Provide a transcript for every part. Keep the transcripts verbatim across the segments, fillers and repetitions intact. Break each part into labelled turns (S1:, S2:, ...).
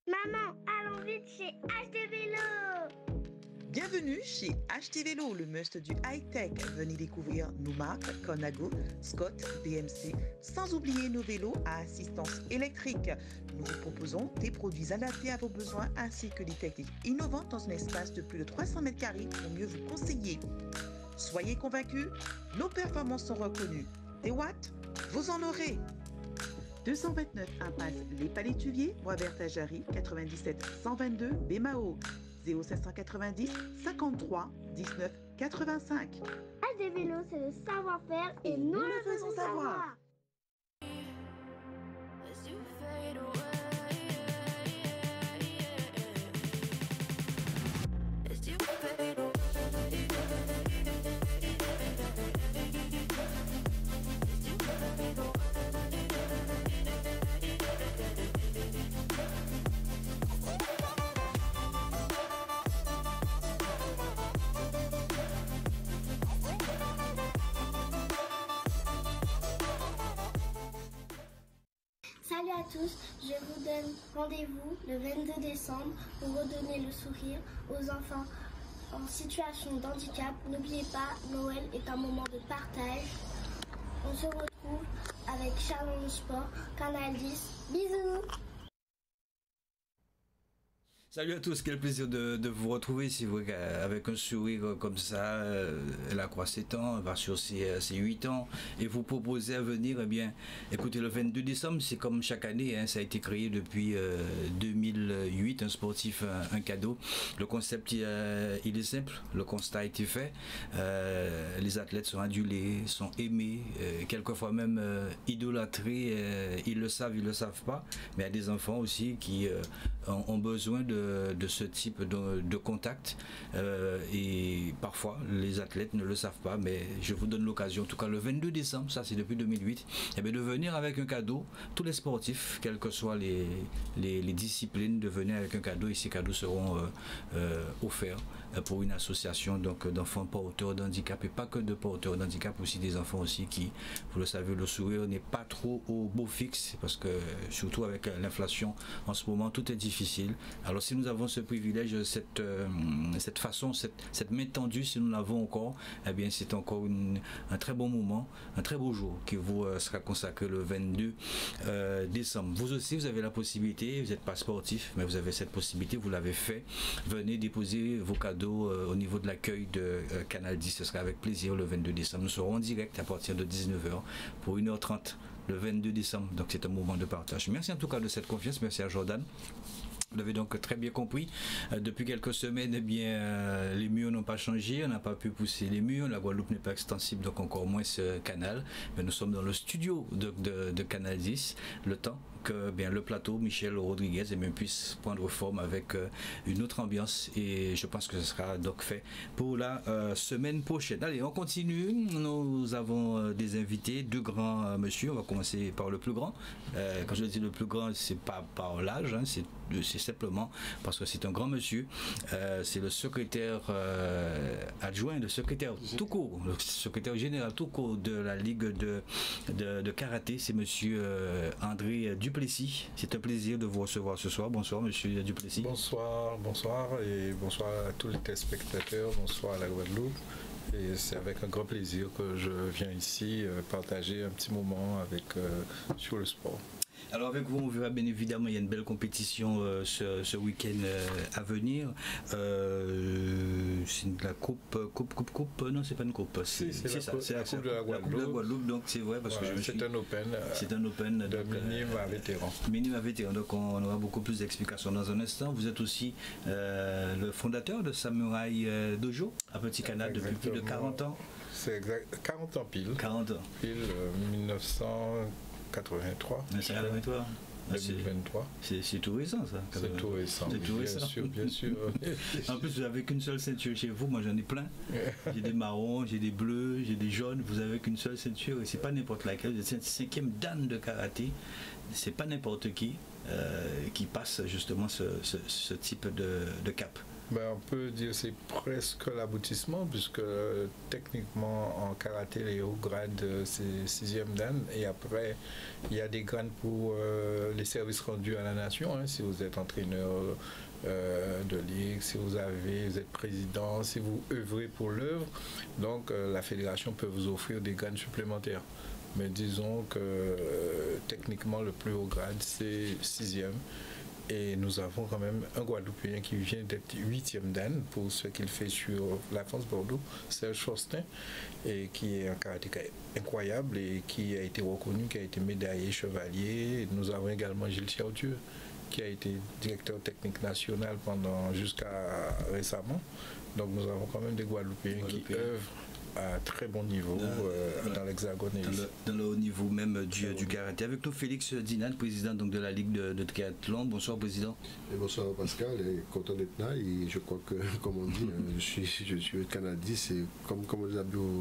S1: Maman, allons vite chez H D Vélo.
S2: Bienvenue chez H D Vélo, le must du high-tech. Venez découvrir nos marques Conago, Scott, B M C, sans oublier nos vélos à assistance électrique. Nous vous proposons des produits adaptés à vos besoins ainsi que des techniques innovantes dans un espace de plus de trois cents mètres carrés pour mieux vous conseiller. Soyez convaincus, nos performances sont reconnues. Des watts, vous en aurez. deux cent vingt-neuf impasse Les Palétuviers, Boisvert-Jarry, quatre-vingt-dix-sept cent vingt-deux Bémao, zéro cinq cent quatre-vingt-dix cinquante-trois dix-neuf quatre-vingt-cinq.
S1: H D Vélo, c'est le savoir-faire et, et nous, nous le faisons savoir. Salut à tous, je vous donne rendez-vous le vingt-deux décembre pour redonner le sourire aux enfants en situation de handicap. N'oubliez pas, Noël est un moment de partage. On se retrouve avec Challenge Sport, Canal dix. Bisous!
S3: Salut à tous, quel plaisir de, de vous retrouver. C'est vrai qu'avec un sourire comme ça, elle a quoi, sept ans, elle va sur ses, ses huit ans, et vous proposez à venir, eh bien, écoutez, le vingt-deux décembre, c'est comme chaque année, hein, ça a été créé depuis euh, deux mille huit, un sportif, un, un cadeau. Le concept, il, euh, il est simple, le constat a été fait, euh, les athlètes sont adulés, sont aimés, euh, quelquefois même euh, idolâtrés, euh, ils le savent, ils ne le savent pas, mais il y a des enfants aussi qui euh, ont, ont besoin de de ce type de, de contact euh, et parfois les athlètes ne le savent pas, mais je vous donne l'occasion, en tout cas le vingt-deux décembre, ça c'est depuis deux mille huit, et bien de venir avec un cadeau, tous les sportifs, quelles que soient les, les, les disciplines, de venir avec un cadeau, et ces cadeaux seront euh, euh, offerts pour une association donc d'enfants porteurs d'handicap, et pas que de porteurs d'handicap, aussi des enfants aussi qui, vous le savez, le sourire n'est pas trop au beau fixe, parce que surtout avec l'inflation en ce moment, tout est difficile. Alors si nous avons ce privilège, cette, euh, cette façon, cette, cette main tendue, si nous l'avons encore, eh bien c'est encore une, un très bon moment, un très beau jour qui vous euh, sera consacré le vingt-deux décembre. Vous aussi, vous avez la possibilité, vous n'êtes pas sportif, mais vous avez cette possibilité, vous l'avez fait. Venez déposer vos cadeaux euh, au niveau de l'accueil de euh, Canal dix, ce sera avec plaisir le vingt-deux décembre. Nous serons en direct à partir de dix-neuf heures pour une heure trente le vingt-deux décembre, donc c'est un moment de partage. Merci en tout cas de cette confiance, merci à Jordan. Vous l'avez donc très bien compris, euh, depuis quelques semaines, eh bien, euh, les murs n'ont pas changé, on n'a pas pu pousser les murs, la Guadeloupe n'est pas extensible, donc encore moins ce canal. Mais nous sommes dans le studio de, de, de Canal dix, le temps que bien, le plateau Michel Rodriguez eh bien, puisse prendre forme avec euh, une autre ambiance, et je pense que ce sera donc fait pour la euh, semaine prochaine. Allez, on continue, nous avons euh, des invités, deux grands euh, monsieur, on va commencer par le plus grand. Euh, quand je dis le plus grand, c'est pas par l'âge, hein, c'est simplement parce que c'est un grand monsieur, euh, c'est le secrétaire euh, adjoint, le secrétaire tout court, le secrétaire général tout court de la Ligue de, de, de karaté, c'est monsieur euh, André Duplessis. C'est un plaisir de vous recevoir ce soir. Bonsoir monsieur Duplessis.
S4: Bonsoir, bonsoir et bonsoir à tous les téléspectateurs, bonsoir à la Guadeloupe. Et c'est avec un grand plaisir que je viens ici euh, partager un petit moment avec, euh, sur le sport.
S3: Alors avec vous, on verra bien évidemment, il y a une belle compétition euh, ce, ce week-end euh, à venir. Euh, c'est la coupe, coupe, coupe, coupe, non c'est pas une coupe, c'est
S4: si,
S3: ça,
S4: c'est la, la, coupe de la Guadeloupe.
S3: La coupe de la Guadeloupe, donc c'est vrai parce voilà, que
S4: c'est un open,
S3: c'est un open
S4: de donc, minime euh, à vétéran.
S3: Minime à vétéran, donc on, on aura beaucoup plus d'explications dans un instant. Vous êtes aussi euh, le fondateur de Samouraï euh, Dojo à Petit Canal depuis plus de quarante ans.
S4: C'est exact, quarante ans pile.
S3: quarante ans.
S4: Pile euh, mille neuf cent quatre-vingt-trois.
S3: quatre-vingt-trois.
S4: deux mille vingt-trois.
S3: C'est tout récent ça.
S4: C'est tout récent.
S3: C'est tout récent.
S4: Bien sûr, bien sûr.
S3: En plus, vous n'avez qu'une seule ceinture chez vous. Moi, j'en ai plein. J'ai des marrons, j'ai des bleus, j'ai des jaunes. Vous avez qu'une seule ceinture et c'est pas n'importe laquelle. Vous êtes cinquième dan de karaté. C'est pas n'importe qui euh, qui passe justement ce, ce, ce type de, de cap.
S4: Ben, on peut dire que c'est presque l'aboutissement, puisque techniquement en karaté, les hauts grades, c'est sixième dan. Et après, il y a des grades pour euh, les services rendus à la nation. Hein, si vous êtes entraîneur euh, de ligue, si vous, avez, vous êtes président, si vous œuvrez pour l'œuvre. Donc, euh, la fédération peut vous offrir des grades supplémentaires. Mais disons que euh, techniquement, le plus haut grade, c'est sixième. Et nous avons quand même un Guadeloupéen qui vient d'être huitième dan pour ce qu'il fait sur la France Bordeaux, Serge Faustin, et qui est un karatéka incroyable et qui a été reconnu, qui a été médaillé chevalier. Nous avons également Gilles Chiaudieu, qui a été directeur technique national pendant jusqu'à récemment. Donc nous avons quand même des Guadeloupéens qui œuvrent à très bon niveau euh, dans l'Hexagone.
S3: Dans, le, dans le haut niveau même du, du karaté. Avec nous, Félix Dinal, président donc, de la Ligue de, de triathlon. Bonsoir, président.
S5: Et bonsoir, Pascal. Et content d'être là. Et je crois que, comme on dit, je suis, je suis canadien. C'est comme, comme on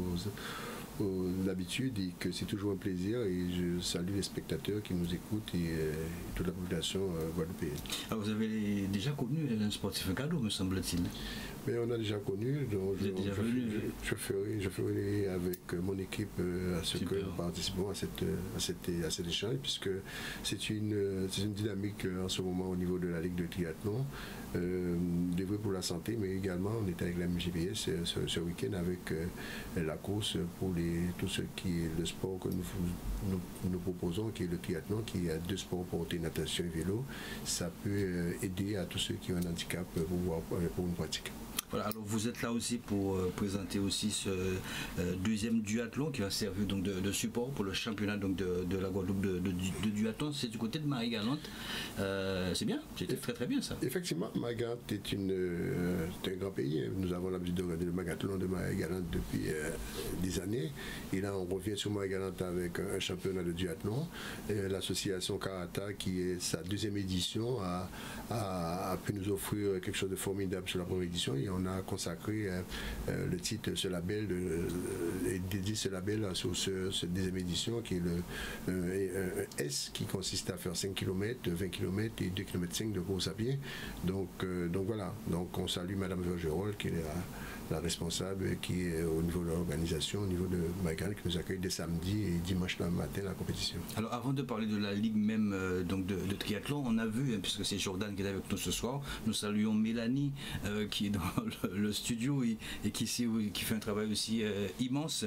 S5: l'a l'habitude et que c'est toujours un plaisir. Et je salue les spectateurs qui nous écoutent et euh, toute la population euh, guadeloupéenne.
S3: Alors, vous avez déjà connu un sportif cadeau, me semble-t-il.
S5: Mais on a déjà connu, donc je, déjà je, je, je, ferai, je ferai avec mon équipe euh, à ce Super. que nous participons à, cette, à, cette, à cet échange, puisque c'est une, une dynamique euh, en ce moment au niveau de la Ligue de triathlon, euh, dévouée pour la santé, mais également on est avec la M G P S euh, ce, ce week-end avec euh, la course pour les, tout ce qui est le sport que nous, nous, nous proposons, qui est le triathlon, qui a deux sports portés, natation et vélo. Ça peut euh, aider à tous ceux qui ont un handicap pour, pouvoir, pour une pratique.
S3: Voilà, alors vous êtes là aussi pour euh, présenter aussi ce euh, deuxième duathlon qui va servir donc de, de support pour le championnat donc de, de la Guadeloupe de, de, de duathlon. C'est du côté de Marie-Galante. Euh, c'est bien, c'était très très bien ça.
S5: Effectivement, Marie-Galante est, une, euh, est un grand pays. Nous avons l'habitude de regarder le Magathlon de Marie-Galante depuis euh, des années. Et là, on revient sur Marie-Galante avec un, un championnat de duathlon. L'association Karata, qui est sa deuxième édition, a, a, a pu nous offrir quelque chose de formidable sur la première édition. Et on a consacré euh, euh, le titre, ce label, euh, et dédié ce label sur ce, cette deuxième édition qui est le euh, un S qui consiste à faire cinq kilomètres, vingt kilomètres et deux kilomètres cinq de course à pied. Donc, euh, donc voilà, donc on salue Madame Vergerol qui est la, la responsable qui est au niveau de l'organisation, au niveau de Maïgan qui nous accueille dès samedi et dimanche matin la compétition.
S3: Alors avant de parler de la ligue même euh, donc de, de triathlon, on a vu, hein, puisque c'est Jordan qui est avec nous ce soir, nous saluons Mélanie euh, qui est dans le, le studio et, et qui, qui fait un travail aussi euh, immense.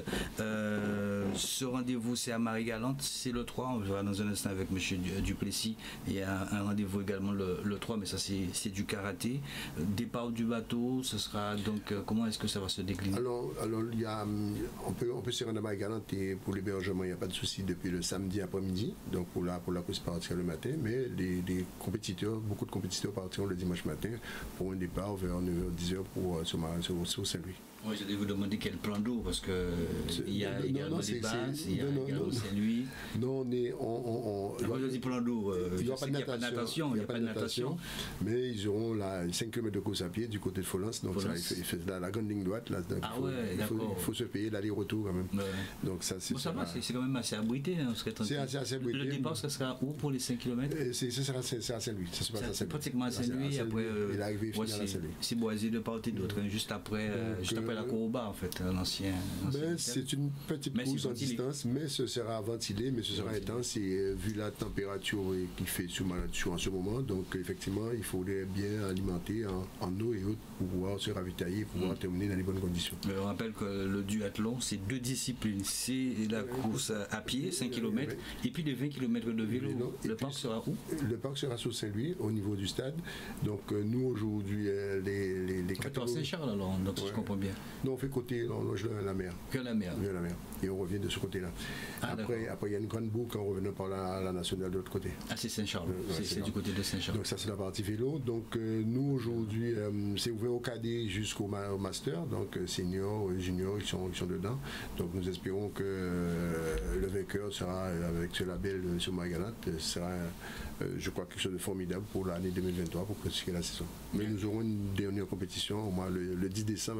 S3: Euh, ce rendez-vous c'est à Marie-Galante, c'est le trois, on verra dans un instant avec M. Duplessis. Il y a un, un rendez-vous également le, le trois, mais ça c'est du karaté. Départ du bateau, ce sera donc euh, comment est-ce que ça va se décliner?
S5: Alors, alors il y a, on peut, on peut se rendre à Marie-Galante et pour l'hébergement, il n'y a pas de souci depuis le samedi après-midi, donc pour la, pour la course partir le matin, mais les, les compétiteurs, beaucoup de compétiteurs partiront le dimanche matin pour un départ vers neuf heures dix heures pour, sur, sur, sur Saint-Louis.
S3: Oui, j'allais vous demander quel plan d'eau, parce qu'il y a non, également non, des bases, il y a non, également Saint-Louis.
S5: Non, on est... On, on, on,
S3: Quand vous dites plan d'eau, euh,
S5: il n'y a pas de natation, il n'y a pas de natation, mais ils auront là cinq kilomètres de course à pied du côté de Folens, donc ça, il fait, il fait la, la grande ligne droite, là,
S3: ah
S5: il, faut,
S3: ouais,
S5: il, faut, il faut se payer l'aller-retour quand même. Ouais. Donc ça,
S3: bon, ça va, c'est quand même assez abrité. Hein,
S5: c'est assez, assez abrité.
S3: Le départ, ça sera où pour les cinq kilomètres?
S5: C'est à Saint-Louis, ça se passe à Saint-Louis.
S3: Pratiquement à Saint-Louis, après...
S5: C'est
S3: boisé de part et d'autre, juste après la Courba, en fait. L'ancien.
S5: C'est une petite mais course en distance, mais ce sera ventilé, mais ce sera ventilé. Intense et euh, vu la température qu'il fait sur, sur en ce moment, donc effectivement il faudrait bien alimenter en, en eau et eau pour pouvoir se ravitailler, pour pouvoir mmh. terminer dans les bonnes conditions.
S3: Mais on rappelle que le duathlon c'est deux disciplines, c'est la course à pied, cinq kilomètres, oui. et puis les vingt kilomètres de vélo. vélo. Le parc puis, sera où? Le
S5: parc sera sur Saint-Louis, au niveau du stade. Donc euh, nous aujourd'hui, euh, les, les, les
S3: catégories... Saint-Charles alors, donc ouais. si je comprends bien.
S5: Non, on fait côté, on loge la mer.
S3: Que la mer.
S5: Que la mer. Et on revient de ce côté-là. Ah, après, après, il y a une grande boucle en revenant par la, la nationale de l'autre côté.
S3: Ah, c'est Saint-Charles. Euh, ouais, c'est du côté de Saint-Charles.
S5: Donc ça, c'est la partie vélo. Donc euh, nous, aujourd'hui, euh, c'est ouvert au cadet jusqu'au ma master. Donc euh, senior, junior, ils sont, ils sont dedans. Donc nous espérons que euh, le vainqueur sera, avec ce label euh, sur Marie-Galante, sera, euh, je crois, quelque chose de formidable pour l'année deux mille vingt-trois, pour pratiquer la saison. Mais nous aurons une dernière compétition, au moins le, le dix décembre à Master, qui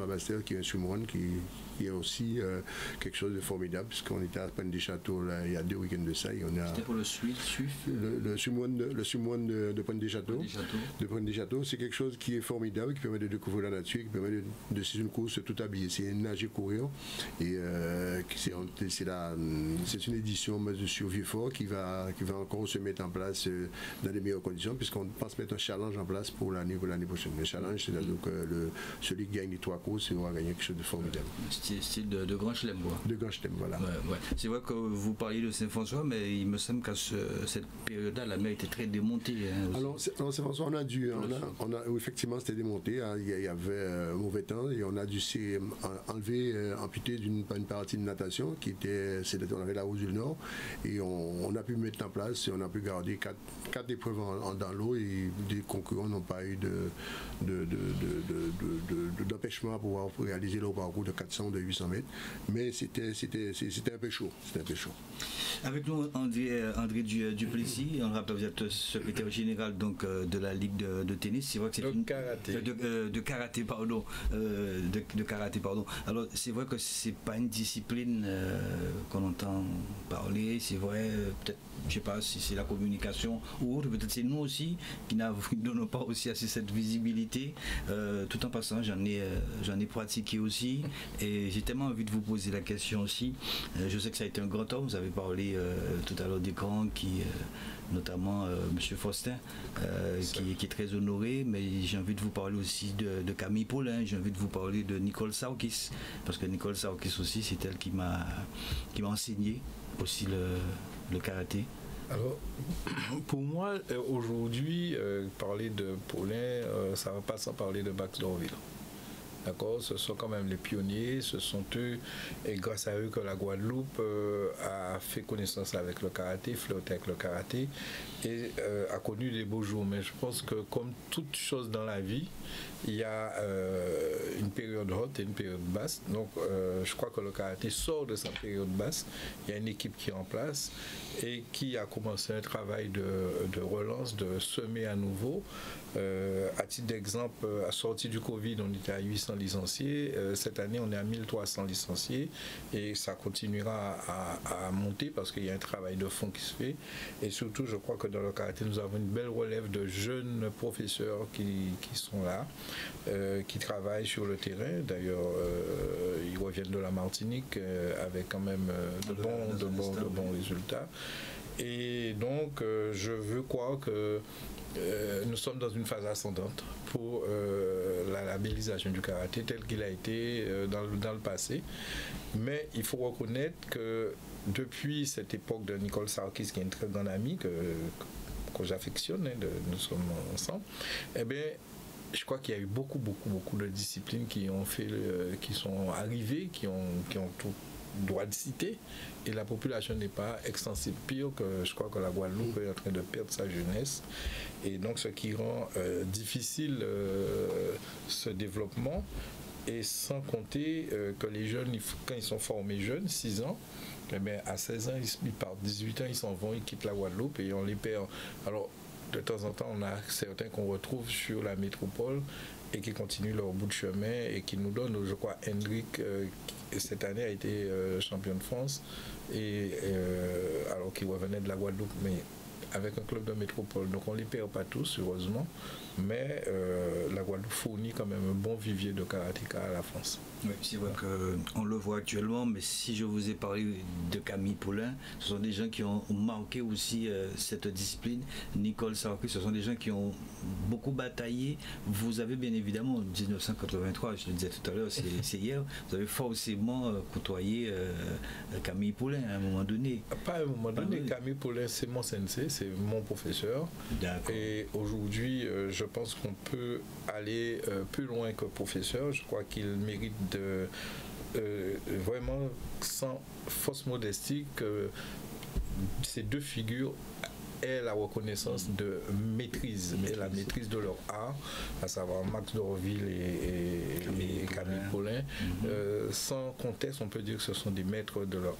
S5: qui est un sous-monde qui, qui est aussi euh, quelque chose de formidable, puisqu'on était à Pointe des Châteaux là, il y a deux week-ends de ça.
S3: C'était pour le Suif
S5: Le, le sous-monde de, le sous-monde de, de Pointe des Châteaux. De Pointe des Châteaux, c'est quelque chose qui est formidable, qui permet de découvrir la nature, qui permet de, de c'est une course tout habillée. C'est nager courir. Et euh, c'est, c'est, la, c'est une édition de survie fort qui va, qui va encore se mettre en place euh, dans les meilleures conditions, puisqu'on pense mettre un challenge en place pour l'année, pour l'année prochaine. Le challenge, c'est donc euh, le, celui qui gagne les trois courses, il va gagner quelque chose de formidable.
S3: Style, style de, de grand chelem, quoi.
S5: De grand chelem, voilà.
S3: Ouais, ouais. C'est vrai que vous parliez de Saint-François, mais il me semble qu'à ce, cette période-là, la mer était très démontée. Hein,
S5: Alors, Saint-François, on a dû, on a, on a, effectivement, c'était démonté. Hein, il y avait euh, mauvais temps et on a dû enlever, euh, amputer d'une une partie de natation qui était, c'était, on avait la Route du Nord et on, on a pu mettre en place et on a pu garder quatre, quatre épreuves en, en, dans l'eau et des concurrents n'ont pas eu de, de, de, de, de, de, d'empêchement à pouvoir réaliser le parcours de quatre cents ou de huit cents mètres. Mais c'était, c'était, c'était un peu chaud. C'était un peu chaud.
S3: Avec nous, André, André Duplessis, on rappelle, vous êtes secrétaire général donc, de la Ligue de, de tennis. C'est vrai que c'est
S4: de
S3: une,
S4: karaté.
S3: De, de, de karaté, pardon. Euh, de, de karaté, pardon. Alors, c'est vrai que c'est pas une discipline euh, qu'on entend parler. C'est vrai, euh, peut-être, je sais pas si c'est la communication ou autre. Peut-être c'est nous aussi qui ne donnons pas aussi assez cette visibilité. Euh, tout en passant, j'en ai, euh, j'en ai pratiqué aussi. Et j'ai tellement envie de vous poser la question aussi. Euh, je sais que ça a été un grand homme. Vous avez parlé euh, tout à l'heure des grands qui... Euh, notamment euh, M. Faustin, euh, qui, qui est très honoré, mais j'ai envie de vous parler aussi de, de Camille Paulin, j'ai envie de vous parler de Nicole Sarkis, parce que Nicole Sarkis aussi, c'est elle qui m'a, qui m'a enseigné aussi le, le karaté.
S4: Alors, pour moi, aujourd'hui, euh, parler de Paulin, euh, ça ne va pas sans parler de Max Dorville. D'accord, ce sont quand même les pionniers, ce sont eux, et grâce à eux que la Guadeloupe euh, a fait connaissance avec le karaté, flirté avec le karaté, et euh, a connu des beaux jours. Mais je pense que comme toute chose dans la vie, il y a euh, une période haute et une période basse. Donc euh, je crois que le karaté sort de sa période basse. Il y a une équipe qui est en place et qui a commencé un travail de, de relance, de semer à nouveau. Euh, à titre d'exemple, à sortie du Covid, on était à huit cents licenciés. Euh, cette année, on est à mille trois cents licenciés et ça continuera à, à monter parce qu'il y a un travail de fond qui se fait. Et surtout, je crois que dans le karaté, nous avons une belle relève de jeunes professeurs qui, qui sont là, euh, qui travaillent sur le terrain. D'ailleurs, euh, ils reviennent de la Martinique euh, avec quand même euh, de, bons, de, bons, de bons résultats. Et donc, euh, je veux croire que Euh, nous sommes dans une phase ascendante pour euh, la labellisation du karaté tel qu'il a été euh, dans, le, dans le passé. Mais il faut reconnaître que depuis cette époque de Nicole Sarkis, qui est une très grande amie que, que j'affectionne, hein, de, nous sommes ensemble, eh bien, je crois qu'il y a eu beaucoup, beaucoup, beaucoup de disciplines qui ont fait, euh, qui sont arrivées, qui ont, qui ont tout droit de citer, et la population n'est pas extensive. Pire que je crois que la Guadeloupe est en train de perdre sa jeunesse, et donc ce qui rend euh, difficile euh, ce développement, et sans compter euh, que les jeunes, quand ils sont formés jeunes, six ans, eh bien, à seize ans, ils, ils partent, dix-huit ans, ils s'en vont, ils quittent la Guadeloupe et on les perd. Alors, de temps en temps, on a certains qu'on retrouve sur la métropole et qui continuent leur bout de chemin et qui nous donnent, je crois, Hendrik, euh, qui, cette année a été euh, champion de France, et euh, alors qu'il revenait de la Guadeloupe, mais avec un club de métropole. Donc on ne les perd pas tous, heureusement, mais euh, la Guadeloupe fournit quand même un bon vivier de karatéka à la France.
S3: Oui, c'est vrai qu'on le voit actuellement, mais si je vous ai parlé de Camille Paulin, ce sont des gens qui ont marqué aussi euh, cette discipline. Nicole Sarkis, ce sont des gens qui ont beaucoup bataillé. Vous avez bien évidemment, en dix-neuf cent quatre-vingt-trois, je le disais tout à l'heure, c'est, c'est hier, vous avez forcément euh, côtoyé euh, Camille Paulin à un moment donné.
S4: Pas à un moment donné, Camille Paulin, c'est mon sensei, c'est mon professeur. D'accord. Et aujourd'hui, euh, je pense qu'on peut aller euh, plus loin que professeur. Je crois qu'il mérite de euh, vraiment, sans fausse modestie, que ces deux figures aient la reconnaissance de maîtrise, mais la maîtrise de leur art, à savoir Max Dorville et, et Camille, et Camille Paulin. Mm-hmm. euh, sans conteste, on peut dire que ce sont des maîtres de leur art.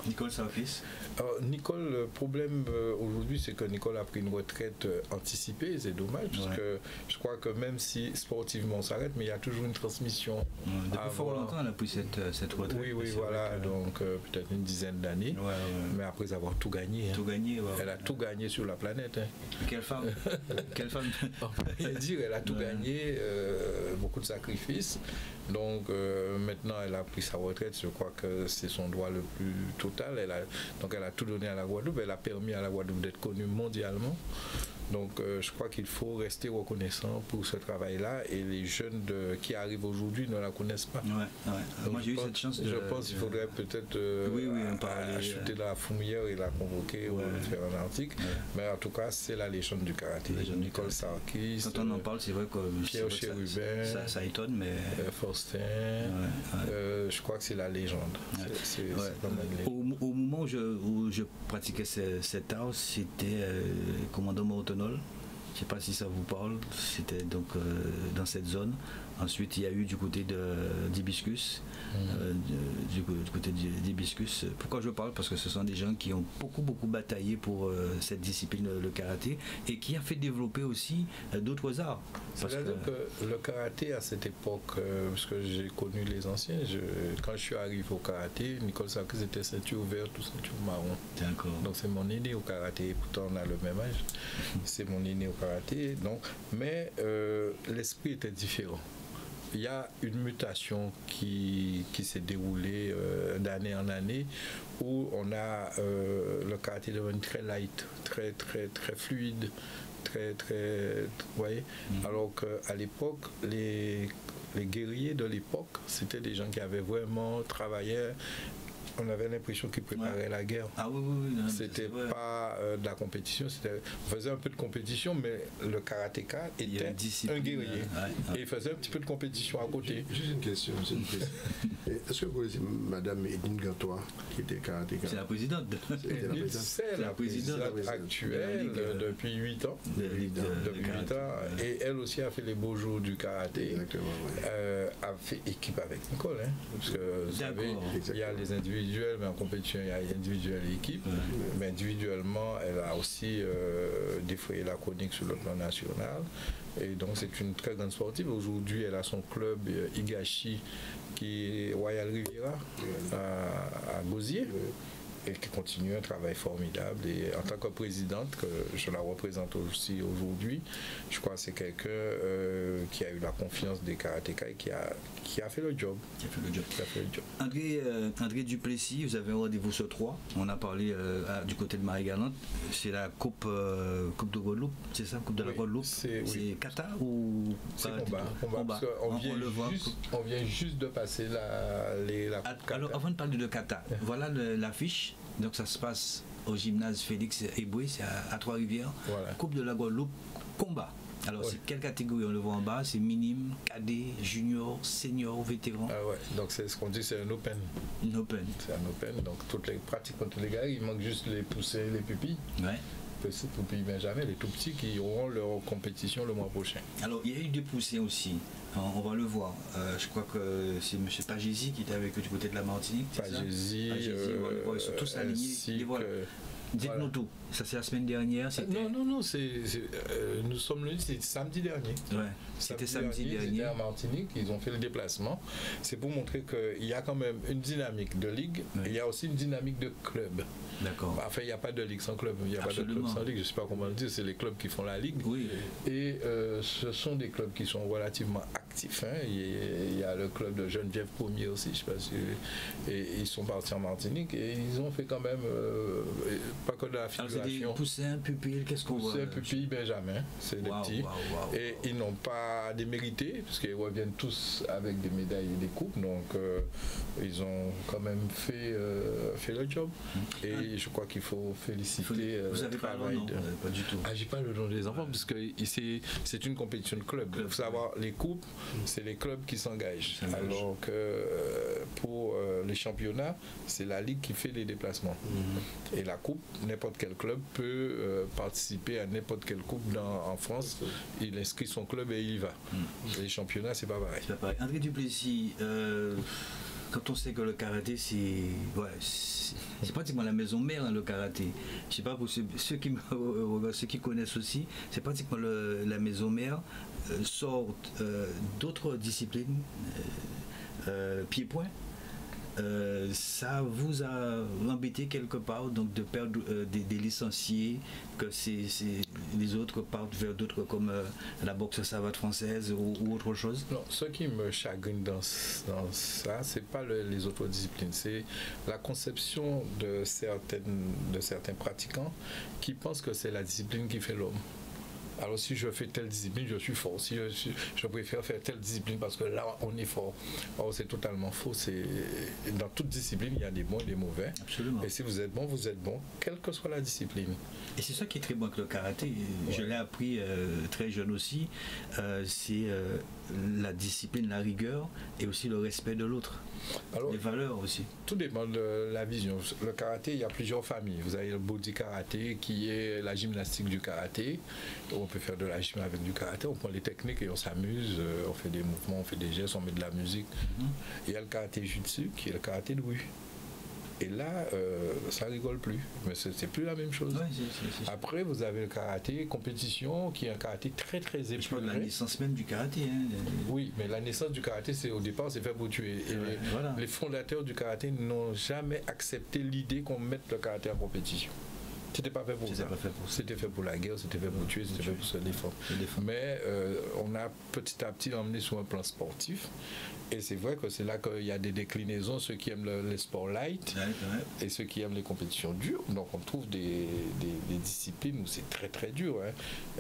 S3: Nicole Sarkis.
S4: Alors, Nicole, le problème euh, aujourd'hui, c'est que Nicole a pris une retraite euh, anticipée, c'est dommage, parce ouais. que je crois que même si sportivement on s'arrête, mais il y a toujours une transmission.
S3: Ouais, depuis fort longtemps, elle a pris cette, cette retraite.
S4: Oui, oui, voilà, que... donc euh, peut-être une dizaine d'années, ouais, ouais. mais après avoir tout gagné. Hein.
S3: Tout gagné, ouais,
S4: Elle a
S3: ouais.
S4: tout gagné sur la planète. Hein.
S3: Quelle femme Quelle femme
S4: On peut dire, elle a tout ouais. gagné, euh, beaucoup de sacrifices. Donc euh, maintenant, elle a pris sa retraite, je crois que c'est son droit le plus total. Elle a, donc elle a tout donné à la Guadeloupe, elle a permis à la Guadeloupe d'être connue mondialement. Donc euh, je crois qu'il faut rester reconnaissant pour ce travail-là, et les jeunes de, qui arrivent aujourd'hui ne la connaissent pas.
S3: Ouais, ouais. Donc, moi j'ai eu
S4: pense,
S3: cette chance de...
S4: Je pense qu'il faudrait peut-être euh,
S3: oui, oui,
S4: acheter dans la fourmilière et la convoquer ouais. ou faire un article. Ouais. Mais en tout cas, c'est la légende du karaté. Légende Nicole Sarkis.
S3: Quand on en parle, c'est vrai que
S4: Pierre Chérubin,
S3: ça, ça, ça étonne, mais...
S4: Euh, Faustin, ouais, ouais. Euh, je crois que c'est la légende. Ouais. C'est, c'est,
S3: ouais. c'est au, au moment où je, où je pratiquais ce, cet art, c'était euh, commandant Mortonol. Je ne sais pas si ça vous parle, c'était donc euh, dans cette zone. Ensuite, il y a eu du côté d'Hibiscus, mmh. euh, du, du côté d'Hibiscus. Pourquoi je parle? Parce que ce sont des gens qui ont beaucoup, beaucoup bataillé pour euh, cette discipline, le karaté, et qui a fait développer aussi euh, d'autres arts.
S4: C'est-à-dire que... que le karaté, à cette époque, euh, parce que j'ai connu les anciens, je, quand je suis arrivé au karaté, Nicole Sarkis était ceinture verte ou ceinture marron.
S3: D'accord.
S4: Donc c'est mon aîné au karaté, pourtant on a le même âge. C'est mon aîné au karaté. Donc, mais euh, l'esprit était différent. Il y a une mutation qui, qui s'est déroulée euh, d'année en année, où on a euh, le karaté devenu très light, très très très fluide, très très, vous voyez. Mmh. Alors qu'à l'époque, les, les guerriers de l'époque, c'était des gens qui avaient vraiment travaillé. On avait l'impression qu'ils préparaient ouais. la guerre.
S3: Ah oui, oui, oui.
S4: C'était pas euh, de la compétition, c'était, on faisait un peu de compétition, mais le karatéka était un guerrier. Ouais, ouais. Et il faisait un petit peu de compétition à côté.
S5: Juste une question. Une question. Est-ce que vous connaissez Madame Edine Gantois, qui était karatéka?
S3: C'est la présidente.
S4: C'est la, la présidente actuelle de depuis huit ans. Depuis huit ans. Et elle aussi a fait les beaux jours du karaté.
S5: Exactement. Ouais.
S4: Euh, a fait équipe avec Nicole. Hein, parce que vous savez, il y a les individus. Mais en compétition, il y a individuel et équipe. Mmh. Mais individuellement, elle a aussi euh, défrayé la chronique sur le plan national. Et donc, c'est une très grande sportive. Aujourd'hui, elle a son club euh, Higashi, qui est Royal Riviera, mmh. à, à Gosier. Mmh. Et qui continue un travail formidable. Et en tant que présidente, que je la représente aussi aujourd'hui, je crois que c'est quelqu'un euh, qui a eu la confiance des karatékas et qui a, qui a fait le job.
S3: Qui a fait le job.
S4: Qui a fait le job.
S3: André, euh, André Duplessis, vous avez un rendez-vous ce trois. On a parlé euh, à, du côté de Marie-Galante. C'est la Coupe, euh, coupe de Guadeloupe, c'est ça, Coupe de oui, la Guadeloupe. C'est oui. Kata ou
S4: c'est combat, combat, combat. Parce on, on, vient on, juste, on vient juste de passer la, les, la Coupe.
S3: Alors, avant de parler de Kata, voilà l'affiche. Donc ça se passe au gymnase Félix Eboué, c'est à, à Trois-Rivières. Voilà. Coupe de la Guadeloupe, combat. Alors ouais. C'est quelle catégorie? On le voit en bas, c'est minime, cadet, junior, senior, vétéran.
S4: Ah ouais, donc c'est ce qu'on dit, c'est un open.
S3: Un open.
S4: C'est un open, donc toutes les pratiques contre les gars, il manque juste les poussées, les pupilles. Ouais. Petits pupilles Benjamin, les tout petits qui auront leur compétition le mois prochain.
S3: Alors il y a eu des poussées aussi. On va le voir. Euh, je crois que c'est M. Pagési qui était avec eux du côté de la Martinique.
S4: Pagési, euh,
S3: ils sont tous alignés. Voilà. Dites-nous voilà. Tout. Ça c'est la semaine dernière.
S4: Non, non, non. C'est, c'est, euh, nous sommes le c'est samedi dernier.
S3: Ouais. C'était samedi, samedi dernier.
S4: C'était à Martinique. Ils ont fait le déplacement. C'est pour montrer qu'il y a quand même une dynamique de ligue. Ouais. Et il y a aussi une dynamique de club.
S3: D'accord.
S4: Enfin, il n'y a pas de ligue sans club. Il n'y a Absolument. Pas de club sans ligue. Je ne sais pas comment le dire. C'est les clubs qui font la ligue.
S3: Oui.
S4: Et euh, ce sont des clubs qui sont relativement actifs. Hein. Il y a le club de Geneviève Pommier aussi. Je sais pas si... Et ils sont partis en Martinique et ils ont fait quand même euh, pas que de la figuration.
S3: Alors c'est des poussins, pupilles, qu'est-ce qu'on voit?
S4: Poussins, pupilles, Benjamin. C'est des wow, petits. Wow, wow, et wow. Ils n'ont pas démérité parce qu'ils reviennent tous avec des médailles et des coupes. Donc euh, ils ont quand même fait, euh, fait le job. Mmh. Et ah. je crois qu'il faut féliciter faut,
S3: euh, vous
S4: le
S3: travail. Pas, de... non, pas du tout.
S4: Ah, j'ai pas le nom des enfants ouais. parce que c'est, c'est une compétition de club. Il faut savoir, ouais. les coupes, mmh. c'est les clubs qui s'engagent. Alors que euh, pour euh, les championnats, c'est la ligue qui fait les déplacements. Mmh. Et la coupe, n'importe quel club peut euh, participer à n'importe quelle coupe dans, en France. Il inscrit son club et il y va. Mmh. Les championnats, c'est pas pareil.
S3: C'est pas pareil. André Duplessis, euh, quand on sait que le karaté, c'est ouais, c'est pratiquement la maison mère, hein, le karaté. Je sais pas, pour ceux, ceux, qui, ceux qui connaissent aussi, c'est pratiquement le, la maison mère, euh, sortent euh, d'autres disciplines, euh, euh, pied-point. Euh, ça vous a embêté quelque part donc de perdre euh, des, des licenciés, que c'est, c'est, les autres partent vers d'autres comme euh, la boxe savate française ou, ou autre chose?
S4: Non, ce qui me chagrine dans, dans ça, c'est pas le, les autres disciplines, c'est la conception de, certaines, de certains pratiquants qui pensent que c'est la discipline qui fait l'homme. Alors si je fais telle discipline, je suis fort. Si je, suis, je préfère faire telle discipline parce que là, on est fort. Or, c'est totalement faux. C'est, dans toute discipline, il y a des bons et des mauvais.
S3: Absolument.
S4: Et si vous êtes bon, vous êtes bon, quelle que soit la discipline.
S3: Et c'est ça qui est très bon avec le karaté. Ouais. Je l'ai appris euh, très jeune aussi. Euh, c'est euh, la discipline, la rigueur et aussi le respect de l'autre. Alors, les valeurs aussi.
S4: Tout dépend de la vision. Le karaté, il y a plusieurs familles. Vous avez le body karaté qui est la gymnastique du karaté. On peut faire de la gym avec du karaté. On prend les techniques et on s'amuse. On fait des mouvements, on fait des gestes, on met de la musique. Mm-hmm. Il y a le karaté jutsu qui est le karaté de rue. Et là, euh, ça rigole plus. Mais c'est, c'est plus la même chose.
S3: Ouais, c'est, c'est, c'est...
S4: Après, vous avez le karaté compétition, qui est un karaté très très épuré.
S3: Je parle de la naissance même du karaté. Hein.
S4: Oui, mais la naissance du karaté, c'est au départ, c'est fait pour tuer. Et ouais, les, voilà. les fondateurs du karaté n'ont jamais accepté l'idée qu'on mette le karaté en compétition. C'était pas fait pour
S3: c'était
S4: ça.
S3: Pas fait pour
S4: c'était fait pour la guerre, c'était fait pour tuer, c'était fait pour se défendre. Mais euh, on a petit à petit emmené sur un plan sportif. Et c'est vrai que c'est là qu'il y a des déclinaisons, ceux qui aiment le, les sports light
S3: ouais, ouais.
S4: et ceux qui aiment les compétitions dures. Donc on trouve des, des, des disciplines où c'est très très dur. Hein.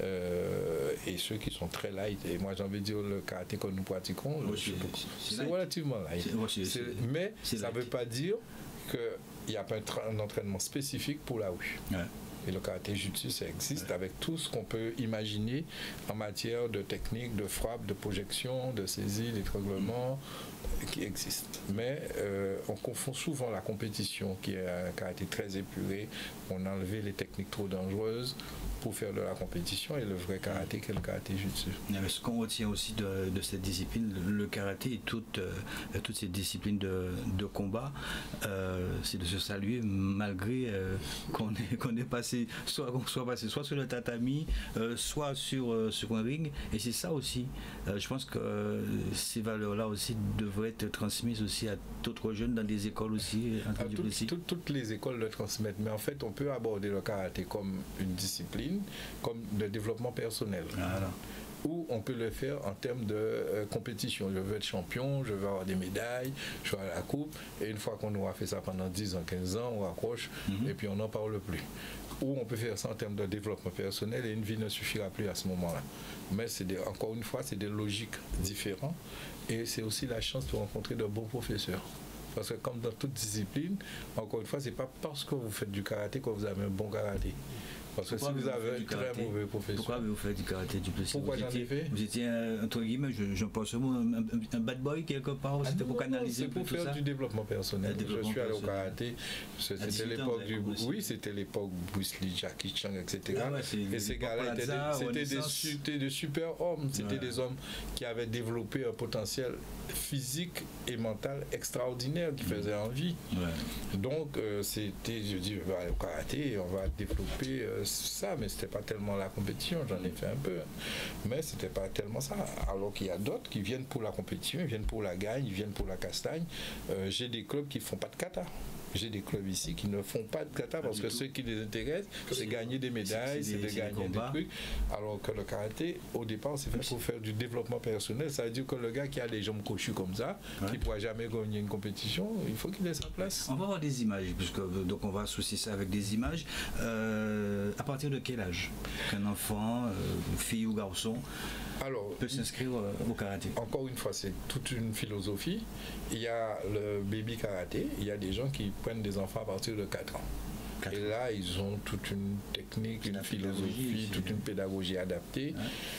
S4: Euh, et ceux qui sont très light. Et moi j'ai envie de dire le karaté que nous pratiquons,
S3: ouais, c'est,
S4: c'est,
S3: c'est,
S4: c'est relativement light.
S3: C'est, ouais, c'est, c'est,
S4: mais
S3: c'est
S4: ça ne veut pas dire qu'il n'y a pas un entraînement spécifique pour la rue.
S3: Ouais.
S4: Et le karaté jutsu, ça existe ouais. avec tout ce qu'on peut imaginer en matière de technique, de frappe, de projection, de saisie, d'étranglement, mmh. qui existe. Mais euh, on confond souvent la compétition, qui est un karaté très épuré. On a enlevé les techniques trop dangereuses pour faire de la compétition, et le vrai karaté qui est le karaté jutsu.
S3: Mais ce qu'on retient aussi de, de cette discipline, le karaté et toutes, euh, toutes ces disciplines de, de combat, euh, c'est de se saluer malgré euh, qu'on est, qu'on est passé soit, soit passé soit sur le tatami, euh, soit sur, euh, sur un ring, et c'est ça aussi. Euh, je pense que euh, ces valeurs-là aussi devraient être transmises aussi à d'autres jeunes dans des écoles aussi.
S4: Ah, tout, tout, toutes les écoles le transmettent, mais en fait on peut aborder le karaté comme une discipline, comme de développement personnel.
S3: Voilà.
S4: Ou on peut le faire en termes de euh, compétition. Je veux être champion, je veux avoir des médailles, je veux avoir la coupe, et une fois qu'on aura fait ça pendant dix ans, quinze ans, on raccroche, mm-hmm. et puis on n'en parle plus. Ou on peut faire ça en termes de développement personnel, et une vie ne suffira plus à ce moment-là. Mais c'est des, encore une fois, c'est des logiques différentes, et c'est aussi la chance de rencontrer de bons professeurs. Parce que comme dans toute discipline, encore une fois, c'est pas parce que vous faites du karaté que vous avez un bon karaté. Parce que pourquoi si vous avez un très karaté, mauvais professeur.
S3: Pourquoi avez-vous fait du karaté du plus?
S4: Pourquoi
S3: vous
S4: j'en
S3: étiez,
S4: ai fait
S3: Vous étiez, entre guillemets, je, je pense au mot, un, un, un bad boy quelque part,
S4: ah
S3: c'était
S4: non,
S3: pour canaliser
S4: non, c'est pour
S3: tout
S4: faire
S3: ça.
S4: Du développement personnel.
S3: Développement
S4: je suis allé au
S3: personnel.
S4: karaté, c'était l'époque du... Oui, c'était l'époque Bruce Lee, Jackie Chan, et cetera.
S3: Ah ouais,
S4: et ces gars-là étaient, des, c'était, des, c'était des super hommes, c'était ouais. des hommes qui avaient développé un potentiel physique et mental extraordinaire qui faisait envie.
S3: Ouais.
S4: Donc, euh, c'était, je dis, je vais aller au karaté et on va développer euh, ça, mais c'était pas tellement la compétition, j'en ai fait un peu, mais c'était pas tellement ça. Alors qu'il y a d'autres qui viennent pour la compétition, ils viennent pour la gagne, ils viennent pour la castagne. Euh, j'ai des clubs qui font pas de kata. J'ai des clubs ici qui ne font pas de kata parce que tout. Ce qui les intéresse, c'est gagner des médailles, c'est, c'est, c'est de gagner des trucs. Alors que le karaté, au départ, c'est fait pour faire du développement personnel. Ça veut dire que le gars qui a les jambes cochues comme ça, ouais. qui ne pourra jamais gagner une compétition, il faut qu'il ait sa place.
S3: On va avoir des images, puisque, donc on va associer ça avec des images. Euh, à partir de quel âge qu'un enfant, euh, fille ou garçon, Alors, peut s'inscrire au karaté?
S4: Encore une fois, c'est toute une philosophie. Il y a le baby karaté, il y a des gens qui prennent des enfants à partir de quatre ans. quatre Et là, ils ont toute une technique, une, une philosophie, toute une pédagogie adaptée.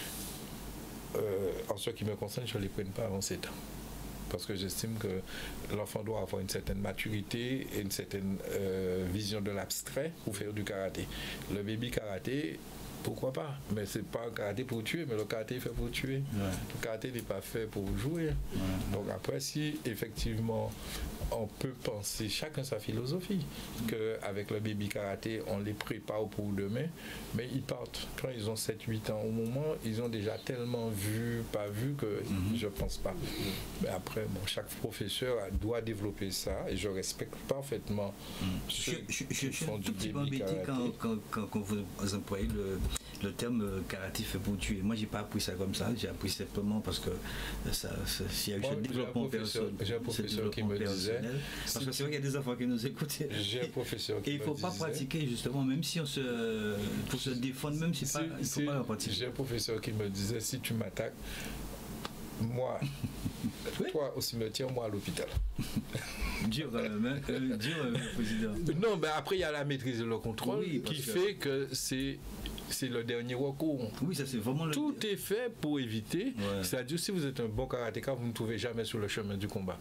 S4: Ouais. Euh, en ce qui me concerne, je ne les prenne pas avant sept ans. Parce que j'estime que l'enfant doit avoir une certaine maturité et une certaine euh, vision de l'abstrait pour faire du karaté. Le baby karaté, pourquoi pas? Mais c'est pas un karaté pour tuer, mais le karaté est fait pour tuer.
S3: Ouais.
S4: Le karaté n'est pas fait pour jouer.
S3: Ouais.
S4: Donc après, si effectivement on peut penser, chacun sa philosophie, qu'avec le baby karaté, on les prépare pour demain, mais ils partent quand ils ont sept huit ans. Au moment, ils ont déjà tellement vu, pas vu, que mm-hmm. je pense pas. Mais après, bon, chaque professeur doit développer ça, et je respecte parfaitement mm. ceux
S3: je, je,
S4: qui
S3: je,
S4: font
S3: je,
S4: du
S3: baby
S4: baby karaté.
S3: Quand, quand, quand, quand vous employez le, le terme euh, karaté fait pour tuer. Moi, j'ai pas appris ça comme ça, j'ai appris simplement parce que ça, ça, s'il y a eu un développement personnel.
S4: J'ai un professeur qui me disait.
S3: Parce que c'est vrai qu'il y a des enfants qui nous écoutent.
S4: J'ai un professeur qui
S3: Et il ne faut pas
S4: disait,
S3: pratiquer, justement, même si on se. Pour se défendre, même si, si pas, il ne faut pas pratiquer.
S4: J'ai un professeur qui me disait, si tu m'attaques, moi, oui. toi au cimetière, moi à l'hôpital.
S3: Dur, euh, euh, dur euh, président.
S4: Non, mais après, il y a la maîtrise et le contrôle oui, qui que... fait que c'est. C'est le dernier recours.
S3: Oui, ça c'est vraiment le...
S4: Tout est fait pour éviter. Ouais. C'est-à-dire, si vous êtes un bon karatéka, vous ne trouvez jamais sur le chemin du combat.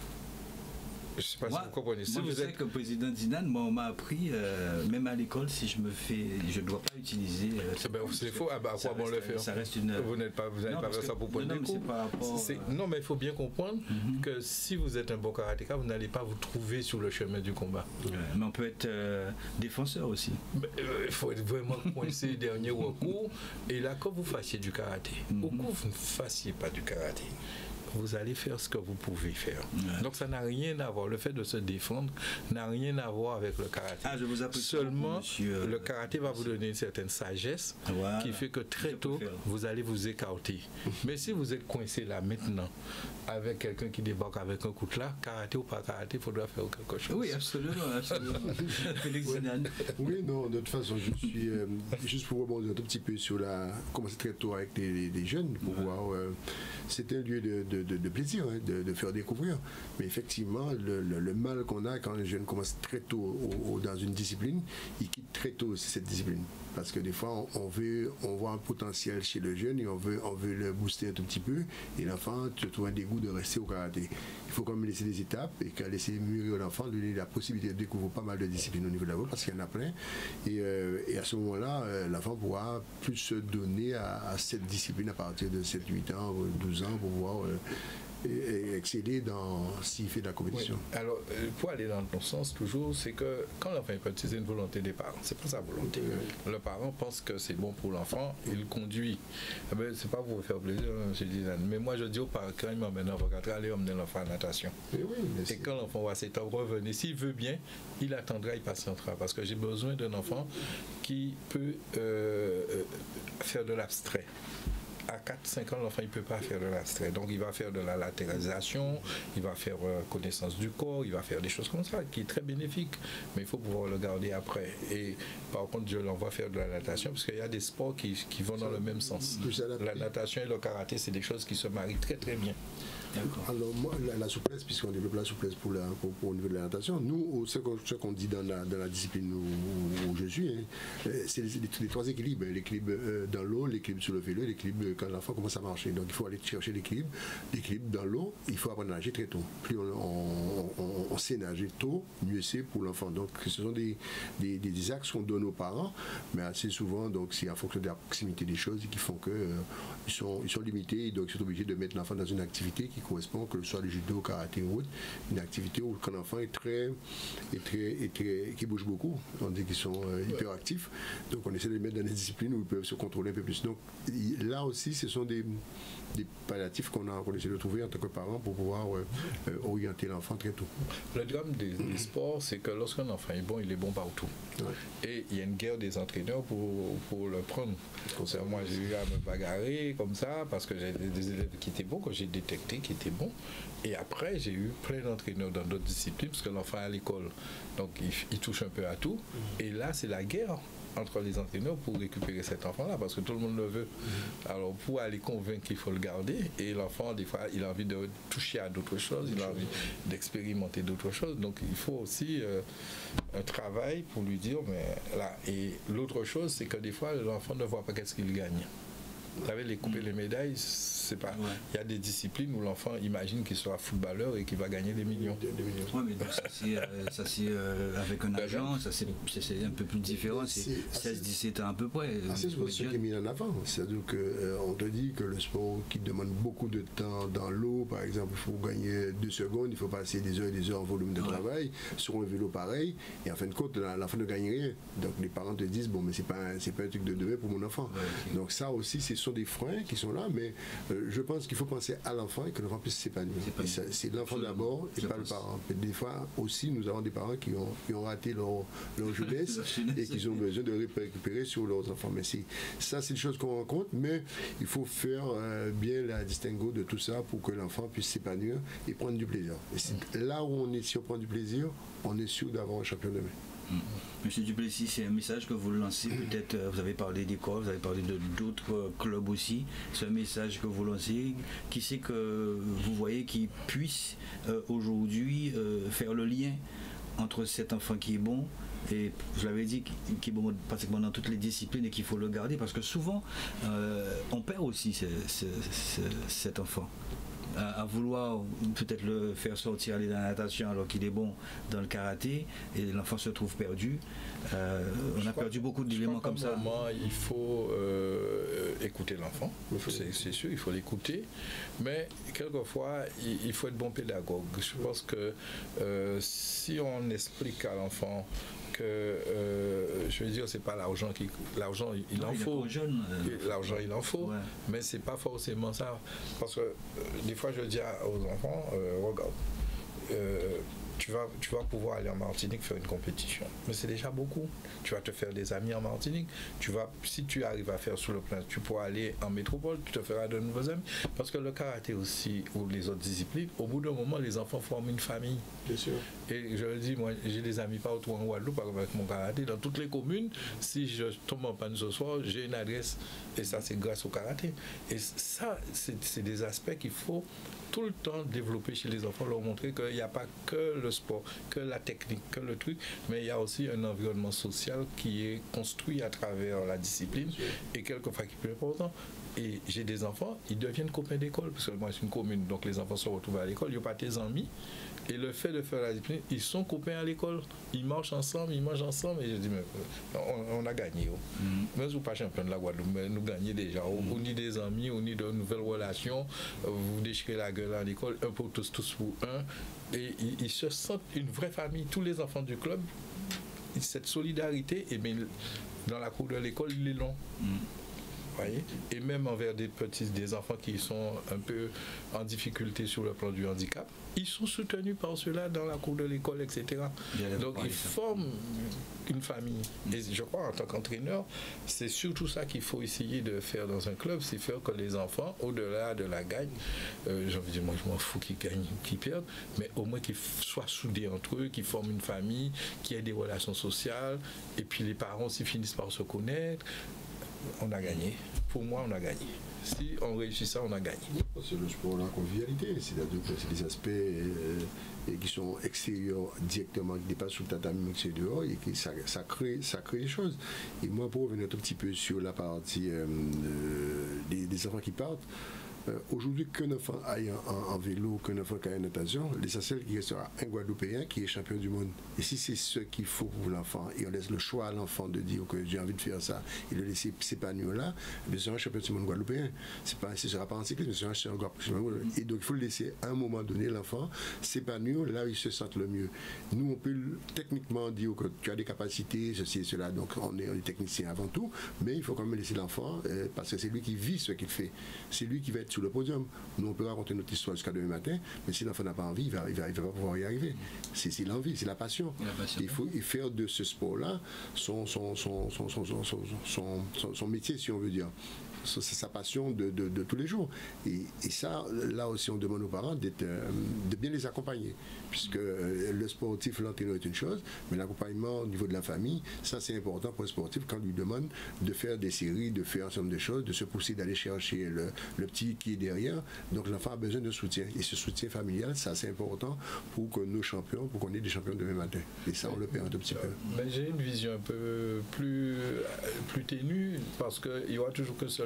S4: Je ne sais pas moi, si vous comprenez. Si
S3: moi,
S4: vous
S3: je
S4: êtes...
S3: sais que le président Zidane, moi, on m'a appris, euh, même à l'école, si je me fais, je ne dois pas utiliser. Euh,
S4: c'est ben, faux. Ah, bah, à quoi bon le faire?
S3: Ça reste une.
S4: Vous n'êtes pas, vous n'allez pas faire ça pour prendre des coups.
S3: Rapport...
S4: Non, mais il faut bien comprendre mm-hmm. que si vous êtes un bon karatéka, vous n'allez pas vous trouver sur le chemin du combat.
S3: Ouais, mais on peut être euh, défenseur aussi.
S4: Il euh, faut être vraiment coincé dernier recours. Et là, quand vous fassiez du karaté, mm-hmm. au coup, vous ne fassiez pas du karaté. Vous allez faire ce que vous pouvez faire. Ouais. Donc ça n'a rien à voir. Le fait de se défendre n'a rien à voir avec le karaté.
S3: Ah, je vous
S4: Seulement,
S3: monsieur,
S4: le karaté va vous donner une certaine sagesse voilà. qui fait que très je tôt, vous allez vous écarter. Mais si vous êtes coincé là maintenant, avec quelqu'un qui débarque avec un coutelas, karaté ou pas karaté, il faudra faire quelque chose.
S3: Oui, absolument. absolument. Félix Zidane.
S5: Oui, non, de toute façon, je suis euh, juste pour rebondir un tout petit peu sur la. Commencer très tôt avec les, les, les jeunes, pour ouais. voir. Euh, c'est un lieu de, de, de, de plaisir, hein, de, de faire découvrir. Mais effectivement, le, le, le mal qu'on a quand les jeunes commencent très tôt au, au, dans une discipline, ils quittent très tôt aussi cette discipline. Parce que des fois, on, on, veut, on voit un potentiel chez le jeune et on veut, on veut le booster un tout petit peu. Et l'enfant, tu trouves un dégoût de rester au karaté. Il faut quand même laisser des étapes et laisser mûrir l'enfant, lui donner la possibilité de découvrir pas mal de disciplines au niveau de la voie, parce qu'il y en a plein. Et, euh, et à ce moment-là, euh, l'enfant pourra plus se donner à, à cette discipline à partir de sept huit ans, douze ans, pour pouvoir euh, et, et exceller dans s'il fait de la compétition.
S4: Oui. Alors, euh, pour aller dans ton sens, toujours, c'est que quand l'enfant peut utiliser une volonté des parents, c'est pas sa volonté. Oui. Le parent pense que c'est bon pour l'enfant, il le conduit. Eh ben, c'est pas pour vous faire plaisir, hein, M. Dizane. Mais moi, je dis aux parents, quand il m'emmène en vacances, allez emmener l'enfant à natation. Et, oui, et quand l'enfant va s'étendre, revenir, s'il veut bien, il attendra, il patientera. Parce que j'ai besoin d'un enfant qui peut euh, faire de l'abstrait. À quatre cinq ans, l'enfant ne peut pas faire de l'abstrait. Donc, il va faire de la latéralisation, il va faire euh, connaissance du corps, il va faire des choses comme ça, qui est très bénéfique. Mais il faut pouvoir le garder après. Et par contre, je l'envoie faire de la natation, parce qu'il y a des sports qui, qui vont dans le même sens. La natation et le karaté, c'est des choses qui se marient très très bien.
S5: Alors, moi, la, la souplesse, puisqu'on développe la souplesse pour, la, pour, pour au niveau de la natation, nous, ce qu'on, ce qu'on dit dans la, dans la discipline où, où je suis, hein, c'est les, les, les trois équilibres. L'équilibre dans l'eau, l'équilibre sur le vélo, l'équilibre quand l'enfant commence à marcher. Donc, il faut aller chercher l'équilibre. L'équilibre dans l'eau, il faut apprendre à nager très tôt. Plus on, on, on, on sait nager tôt, mieux c'est pour l'enfant. Donc, ce sont des, des, des axes qu'on donne aux parents, mais assez souvent, donc, c'est en fonction de la proximité des choses qui font qu'ils euh, sont, ils sont limités. Donc, ils sont obligés de mettre l'enfant dans une activité qui correspond, que ce soit le judo, karaté ou autre, une activité où quand l'enfant est très, est très, est très, qui bouge beaucoup, on dit qu'ils sont euh, hyperactifs, donc on essaie de les mettre dans des disciplines où ils peuvent se contrôler un peu plus. Donc là aussi, ce sont des, des palliatifs qu'on a, qu'on essaie de trouver en tant que parents pour pouvoir euh, euh, orienter l'enfant très tôt.
S4: Le drame des, des sports, c'est que lorsqu'un enfant est bon, il est bon partout. Ouais. Et il y a une guerre des entraîneurs pour, pour le prendre. Moi, j'ai eu à me bagarrer comme ça parce que j'ai des élèves qui étaient bons, que j'ai détecté qui étaient bons. Et après, j'ai eu plein d'entraîneurs dans d'autres disciplines parce que l'enfant est à l'école. Donc, il, il touche un peu à tout. Et là, c'est la guerre entre les entraîneurs pour récupérer cet enfant-là, parce que tout le monde le veut. Mmh. Alors, pour aller convaincre qu'il faut le garder, et l'enfant, des fois, il a envie de toucher à d'autres choses, il a envie d'expérimenter d'autres choses. Donc, il faut aussi euh, un travail pour lui dire, mais là, et l'autre chose, c'est que des fois, l'enfant ne voit pas qu'est-ce qu'il gagne. Vous savez, les coupes et les médailles, c'est pas. Il y a des disciplines où l'enfant imagine qu'il sera footballeur et qu'il va gagner des millions.
S3: Oui, mais donc, ça c'est euh, euh, avec un agent, ça c'est un peu plus différent, c'est seize dix-sept ans à peu près.
S5: C'est ce qui est mis en avant. C'est-à-dire qu'on euh, te dit que le sport qui demande beaucoup de temps dans l'eau, par exemple, il faut gagner deux secondes, il faut passer des heures et des heures en volume de ouais. travail, sur un vélo pareil, et en fin de compte, l'enfant ne gagne rien. Donc les parents te disent, bon, mais c'est pas, un, pas un truc de demain pour mon enfant. Ouais, okay. Donc ça aussi, ce sont des freins qui sont là, mais euh, je pense qu'il faut penser à l'enfant et que l'enfant puisse s'épanouir. C'est l'enfant d'abord et je pas pense. le parent. Et des fois aussi, nous avons des parents qui ont, qui ont raté leur, leur jeunesse et qui ont besoin de récupérer sur leurs enfants. Mais ça, c'est des choses qu'on rencontre, mais il faut faire euh, bien la distinguo de tout ça pour que l'enfant puisse s'épanouir et prendre du plaisir. Et là où on est, si on prend du plaisir, on est sûr d'avoir un champion demain.
S3: Mmh. Monsieur Duplessis, c'est un message que vous lancez, peut-être, vous avez parlé d'école, vous avez parlé de d'autres clubs aussi, c'est un message que vous lancez, qui c'est que vous voyez qui puisse euh, aujourd'hui euh, faire le lien entre cet enfant qui est bon et, vous l'avez dit, qui est bon pratiquement dans toutes les disciplines et qu'il faut le garder, parce que souvent, euh, on perd aussi ce, ce, ce, cet enfant. À, à vouloir peut-être le faire sortir, aller dans la natation alors qu'il est bon dans le karaté et l'enfant se trouve perdu. Euh, on a perdu beaucoup d'éléments comme ça.
S4: Moment, il faut euh, écouter l'enfant, c'est sûr, il faut l'écouter, mais quelquefois il, il faut être bon pédagogue. Je pense que euh, si on explique à l'enfant que, euh, je veux dire, c'est pas l'argent qui, l'argent il
S3: non,
S4: en
S3: il
S4: faut,
S3: euh,
S4: l'argent il en faut, ouais. mais c'est pas forcément ça, parce que euh, des fois je dis aux enfants, euh, regarde, euh, tu vas, tu vas pouvoir aller en Martinique faire une compétition, mais c'est déjà beaucoup. Tu vas te faire des amis en Martinique, tu vas, si tu arrives à faire sur le plan, tu pourras aller en métropole, tu te feras de nouveaux amis, parce que le karaté aussi, ou les autres disciplines, au bout d'un moment, les enfants forment une famille.
S5: Bien sûr.
S4: Et je le dis, moi, j'ai des amis partout en Guadeloupe avec mon karaté, dans toutes les communes, si je tombe en panne ce soir, j'ai une adresse, et ça c'est grâce au karaté. Et ça, c'est des aspects qu'il faut tout le temps développer chez les enfants, leur montrer qu'il n'y a pas que le sport, que la technique, que le truc, mais il y a aussi un environnement social qui est construit à travers la discipline et quelquefois qui est plus important. Et j'ai des enfants, ils deviennent copains d'école, parce que moi c'est une commune, donc les enfants se retrouvent à l'école, ils n'ont pas tes amis. Et le fait de faire la discipline, ils sont copains à l'école, ils marchent ensemble, ils mangent ensemble, et je dis, mais on, on a gagné. Oh. Mm-hmm. Même si vous n'êtes pas champion de la Guadeloupe, mais nous gagnons déjà. Mm-hmm. On y des amis, on y de nouvelles relations, vous déchirez la gueule à l'école, un pour tous, tous pour un, et ils, ils se sentent une vraie famille, tous les enfants du club, cette solidarité, et bien, dans la cour de l'école, il est long. Mm-hmm. Voyez, et même envers des petits, des enfants qui sont un peu en difficulté sur le plan du handicap, ils sont soutenus par ceux-là dans la cour de l'école, et cetera. Donc ils forment une famille. Et je crois, en tant qu'entraîneur, c'est surtout ça qu'il faut essayer de faire dans un club, c'est faire que les enfants, au-delà de la gagne, euh, j'ai envie de dire, moi je m'en fous qu'ils gagnent, qu'ils perdent, mais au moins qu'ils soient soudés entre eux, qu'ils forment une famille, qu'il y ait des relations sociales, et puis les parents aussi finissent par se connaître. On a gagné. Pour moi, on a gagné. Si on réussit ça, on a gagné.
S5: C'est le sport, la convivialité. C'est-à-dire que c'est des aspects euh, et qui sont extérieurs directement, qui dépassent sous le tatami extérieur et qui ça, ça, crée, ça crée des choses. Et moi, pour revenir un tout petit peu sur la partie euh, des, des enfants qui partent, Euh, aujourd'hui, qu'un enfant aille en, en, en vélo, qu'un enfant qui aille en natation, l'essentiel qui restera un Guadeloupéen qui est champion du monde. Et si c'est ce qu'il faut pour l'enfant, et on laisse le choix à l'enfant de dire que j'ai envie de faire ça, et de laisser s'épanouir là, il sera un champion du monde guadeloupéen. Ce ne sera pas en cyclisme, mais ce sera un champion du monde. Et donc, il faut le laisser à un moment donné, l'enfant, s'épanouir là où il se sent le mieux. Nous, on peut techniquement dire que tu as des capacités, ceci et cela, donc on est, on est technicien avant tout, mais il faut quand même laisser l'enfant, euh, parce que c'est lui qui vit ce qu'il fait. C'est lui qui va être sur le podium. Nous, on peut raconter notre histoire jusqu'à demain matin, mais si l'enfant n'a pas envie, il ne va, il va, il va pas pouvoir y arriver. C'est l'envie, c'est la passion. La passion. Il faut il faire de ce sport-là son, son, son, son, son, son, son, son, son, son métier, si on veut dire. C'est sa passion de, de, de tous les jours. Et, et ça, là aussi, on demande aux parents d'être, euh, de bien les accompagner. Puisque euh, le sportif, l'entraîneur est une chose, mais l'accompagnement au niveau de la famille, ça c'est important pour le sportif quand on lui demande de faire des séries, de faire un certain nombre de choses, de se pousser, d'aller chercher le, le petit qui est derrière. Donc l'enfant a besoin de soutien. Et ce soutien familial, ça c'est important pour que nos champions, pour qu'on ait des champions demain matin. Et ça, on le perd un tout petit peu.
S4: Mais j'ai une vision un peu plus, plus ténue, parce qu'il y aura toujours qu'un seul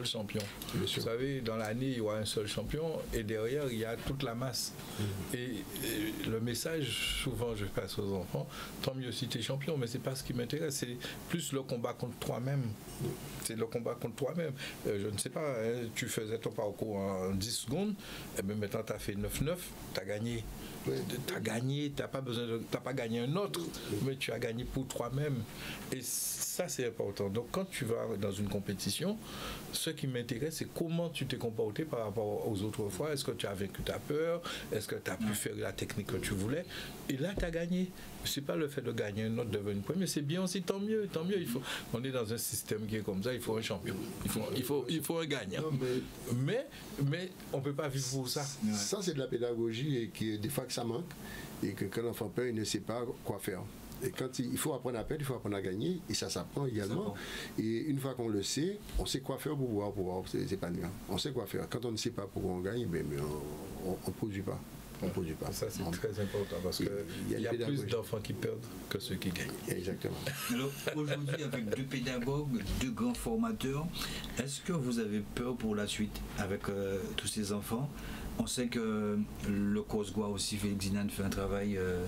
S4: champion. Vous savez, dans l'année, il y aura un seul champion et derrière, il y a toute la masse. Mmh. Et, et le message, souvent, je passe aux enfants, tant mieux si tu es champion, mais c'est pas ce qui m'intéresse, c'est plus le combat contre toi-même. C'est le combat contre toi-même. Euh, je ne sais pas, hein, tu faisais ton parcours en dix secondes, et bien maintenant tu as fait neuf neuf, tu as gagné. Oui. Tu as gagné, tu n'as pas besoin de, t'as pas gagné un autre, oui. mais tu as gagné pour toi-même. Et ça, c'est important. Donc, quand tu vas dans une compétition, ce qui m'intéresse, c'est comment tu t'es comporté par rapport aux autres fois. Est-ce que tu as vaincu ta peur? Est-ce que tu as pu faire la technique que tu voulais? Et là, tu as gagné. Ce n'est pas le fait de gagner un autre, de devenir premier, mais c'est bien aussi, tant mieux, tant mieux. Il faut, on est dans un système qui est comme ça, il faut un champion. Il faut, il faut, il faut un gagnant. Non, mais, mais, mais on ne peut pas vivre pour ça.
S5: Ça, c'est de la pédagogie et qui, des fois que ça manque et que quand l'enfant perd, il ne sait pas quoi faire. Et quand il, il faut apprendre à perdre, il faut apprendre à gagner, et ça s'apprend également. Ça et une fois qu'on le sait, on sait quoi faire pour pouvoir, pouvoir s'épanouir. On sait quoi faire. Quand on ne sait pas pourquoi on gagne, ben, ben on ne produit pas. On ne produit pas.
S4: Ça, c'est on... très important parce qu'il y, y a, plus d'enfants qui perdent que ceux qui gagnent.
S5: Exactement.
S3: Alors, aujourd'hui, avec deux pédagogues, deux grands formateurs, est-ce que vous avez peur pour la suite avec euh, tous ces enfants? On sait que le COSGOA aussi, Félix Zinane, fait un travail euh,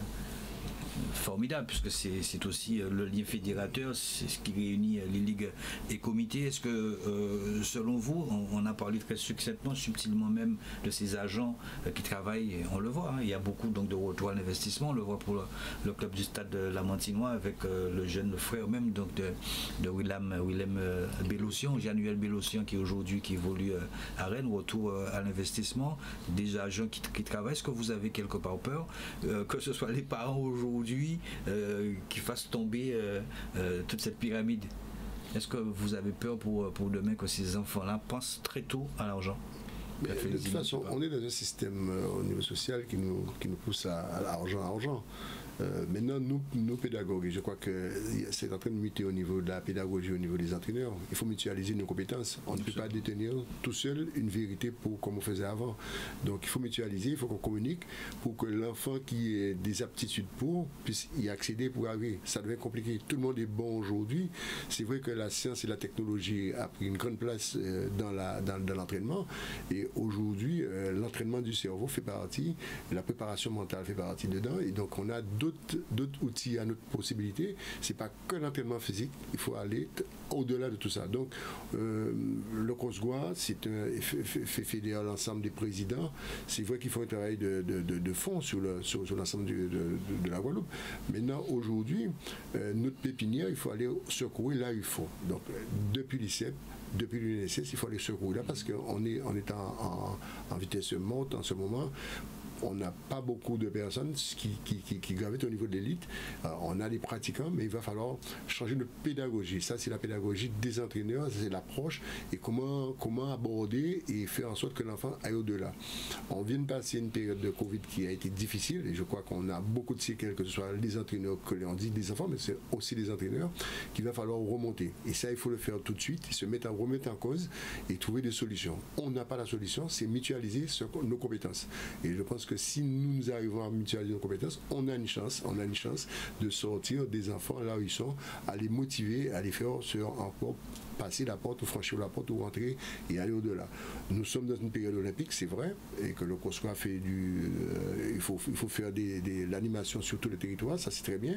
S3: formidable, puisque c'est aussi le lien fédérateur, c'est ce qui réunit les ligues et comités. Est-ce que, euh, selon vous, on, on a parlé très succinctement, subtilement même, de ces agents euh, qui travaillent, et on le voit, hein, il y a beaucoup donc, de retours à l'investissement, on le voit pour le, le club du Stade de Lamantinois, avec euh, le jeune le frère même donc, de, de Willem, Willem euh, Bellossian, Januel Bellossian, qui aujourd'hui qui évolue euh, à Rennes, retour euh, à l'investissement, des agents qui, qui travaillent. Est-ce que vous avez quelque part peur euh, que ce soit les parents aujourd'hui Euh, qui fasse tomber euh, euh, toute cette pyramide? Est-ce que vous avez peur pour, pour demain que ces enfants-là pensent très tôt à l'argent?
S5: De toute façon, on est dans un système euh, au niveau social qui nous, qui nous pousse à, à l'argent, à l'argent. Euh, maintenant, nous, nos pédagogues, et je crois que c'est en train de muter au niveau de la pédagogie, au niveau des entraîneurs, il faut mutualiser nos compétences. On ne peut pas détenir tout seul une vérité pour, comme on faisait avant. Donc, il faut mutualiser, il faut qu'on communique pour que l'enfant qui ait des aptitudes pour puisse y accéder pour arriver. Ça devient compliqué. Tout le monde est bon aujourd'hui. C'est vrai que la science et la technologie a pris une grande place euh, dans la, dans, dans l'entraînement. Et aujourd'hui, euh, l'entraînement du cerveau fait partie, la préparation mentale fait partie dedans. Et donc, on a d'autres d'autres outils à notre possibilité. C'est pas que l'entraînement physique, il faut aller au-delà de tout ça. Donc, euh, le COSGOA, c'est un fait fédérer l'ensemble des présidents. C'est vrai qu'il faut un travail de, de, de, de fond sur le, sur, sur l'ensemble de, de, de la Guadeloupe. Maintenant, aujourd'hui, euh, notre pépinière, il faut aller secouer là où il faut. Donc, depuis l'I C E P, depuis l'U N S S, il faut aller secouer là parce qu'on est, on est en, en, en vitesse monte en ce moment. On n'a pas beaucoup de personnes qui, qui, qui, qui gravitent au niveau de l'élite. On a des pratiquants, mais il va falloir changer de pédagogie. Ça, c'est la pédagogie des entraîneurs, c'est l'approche et comment, comment aborder et faire en sorte que l'enfant aille au-delà. On vient de passer une période de Covid qui a été difficile et je crois qu'on a beaucoup de séquelles, que ce soit les entraîneurs, que l'on dit des enfants, mais c'est aussi les entraîneurs, qu'il va falloir remonter. Et ça, il faut le faire tout de suite, se mettre en, remettre en cause et trouver des solutions. On n'a pas la solution, c'est mutualiser ce, nos compétences. Et je pense que que si nous, nous arrivons à mutualiser nos compétences, on a une chance, on a une chance de sortir des enfants là où ils sont, à les motiver, à les faire sur encore passer la porte ou franchir la porte ou rentrer et aller au-delà. Nous sommes dans une période olympique, c'est vrai, et que le COSGOA fait du... Euh, il, faut, il faut faire des, des, l'animation sur tout le territoire, ça c'est très bien.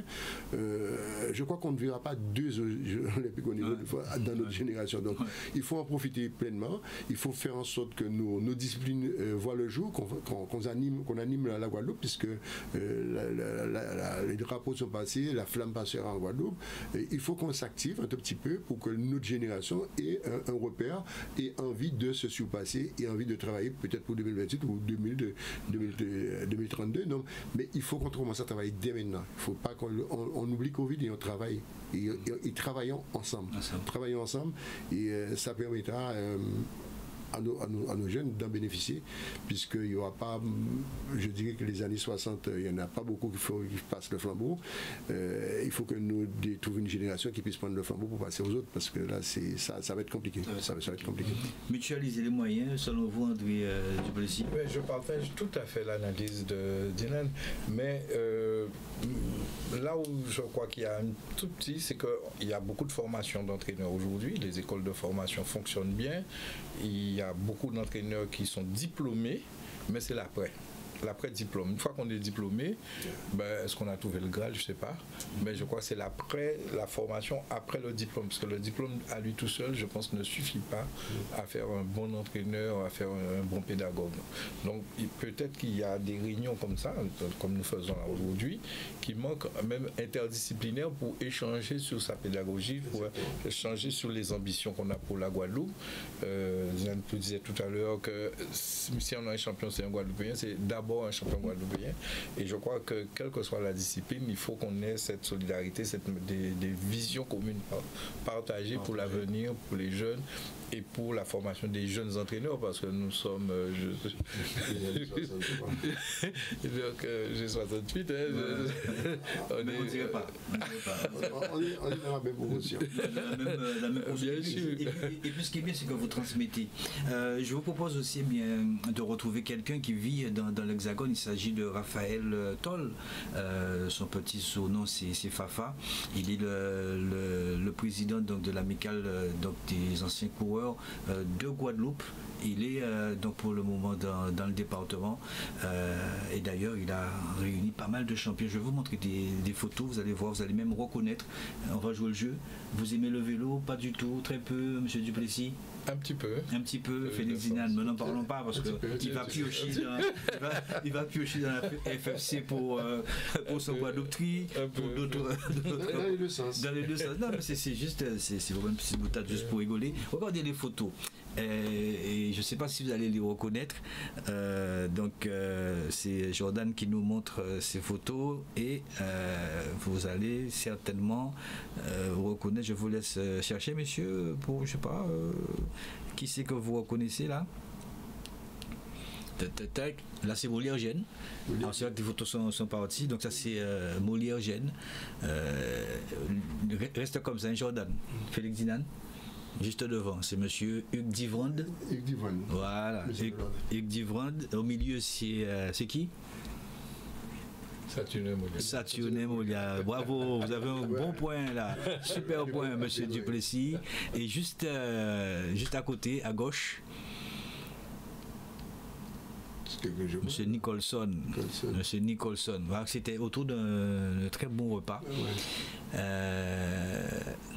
S5: Euh, je crois qu'on ne verra pas deux Jeux olympiques au niveau ouais. de, dans notre ouais. génération. Donc ouais. il faut en profiter pleinement, il faut faire en sorte que nos, nos disciplines euh, voient le jour, qu'on, qu'on, qu'on anime, qu'on anime la, la Guadeloupe, puisque euh, la, la, la, la, les drapeaux sont passés, la flamme passera en Guadeloupe. Et il faut qu'on s'active un tout petit peu pour que notre génération ait un, un repère et envie de se surpasser et envie de travailler peut-être pour deux mille vingt-huit ou deux mille, deux mille trente-deux. Non, mais il faut qu'on commence à travailler dès maintenant. Il ne faut pas qu'on on, on oublie Covid et on travaille. Et, et, et travaillons ensemble. Ensemble. Travaillons ensemble et euh, ça permettra... Euh, à nos, à nos, à nos jeunes d'en bénéficier, puisqu'il n'y aura pas, je dirais que les années soixante, il n'y en a pas beaucoup qui, faut, qui passent le flambeau. Euh, il faut que nous trouvions une génération qui puisse prendre le flambeau pour passer aux autres, parce que là, ça, ça va être compliqué. Ça, ça va être compliqué.
S3: Mutualiser les moyens, selon vous, André euh, Duplessis?
S4: Oui, je partage tout à fait l'analyse de Dylan, mais euh, là où je crois qu'il y a un tout petit, c'est qu'il y a beaucoup de formations d'entraîneurs aujourd'hui, les écoles de formation fonctionnent bien, il y a beaucoup d'entraîneurs qui sont diplômés, mais c'est l'après. L'après-diplôme. Une fois qu'on est diplômé, ben, est-ce qu'on a trouvé le Graal? Je ne sais pas. Mais je crois que c'est l'après, la formation après le diplôme. Parce que le diplôme à lui tout seul, je pense, ne suffit pas à faire un bon entraîneur, à faire un, un bon pédagogue. Donc peut-être qu'il y a des réunions comme ça, comme nous faisons là aujourd'hui, qui manquent même interdisciplinaires pour échanger sur sa pédagogie, pour échanger sur les ambitions qu'on a pour la Guadeloupe. Euh, je disais tout à l'heure que si on a un champion, c'est un Guadeloupéen, c'est d'abord un champion guadeloupéen, et je crois que quelle que soit la discipline, il faut qu'on ait cette solidarité, cette, des, des visions communes partagées pour l'avenir, pour les jeunes et pour la formation des jeunes entraîneurs, parce que nous sommes euh, je, donc euh, j'ai soixante-huit, hein, je, on est,
S3: on dirait pas,
S5: on est on est dans la même promotion,
S3: la même, la même promotion. Et, et, et puis ce qui est bien, c'est que vous transmettez. Euh, je vous propose aussi eh bien de retrouver quelqu'un qui vit dans, dans l'Hexagone. Il s'agit de Raphaël Toll. Euh, son petit surnom, c'est Fafa. Il est le, le, le président donc, de l'amicale donc, des anciens coureurs euh, de Guadeloupe. Il est euh, donc pour le moment dans, dans le département euh, et d'ailleurs il a réuni pas mal de champions. Je vais vous montrer des, des photos, vous allez voir, vous allez même reconnaître. On va jouer le jeu. Vous aimez le vélo? Pas du tout, très peu, Monsieur Duplessis?
S4: Un petit peu.
S3: Un petit peu, Félix Zinan, mais n'en parlons pas parce qu'il va piocher dans, il va, il va piocher dans la F F C pour, euh, pour son Guadeloupe-Tri, pour d'autres.
S5: Dans les deux sens.
S3: Dans les deux sens. Non, mais c'est juste, c'est vraiment une petite boutade juste pour rigoler. Regardez les photos. Et, et je ne sais pas si vous allez les reconnaître. Euh, donc, euh, c'est Jordan qui nous montre euh, ces photos et euh, vous allez certainement euh, reconnaître. Je vous laisse chercher, messieurs, pour, je sais pas. Euh, Qui c'est que vous reconnaissez là? Là c'est Molière Gène. Alors c'est vrai que les photos sont, sont parties. Donc ça c'est euh, Molière Gène. Euh, reste comme ça, hein, Jordan. Félix Zinan. Juste devant, c'est monsieur Hugues Divrande.
S5: Hugues Divrande.
S3: Voilà. Hugues, Hugues Divrande. Au milieu c'est euh, c'est qui?
S4: Saturnin Molière.
S3: Saturnin Molière. Bravo, vous avez un bon point là. Super point, monsieur Duplessis. Et juste, euh, juste à côté, à gauche, monsieur Nicholson. Nicholson. Monsieur Nicholson. Voilà, c'était autour d'un très bon repas. Ouais. Euh,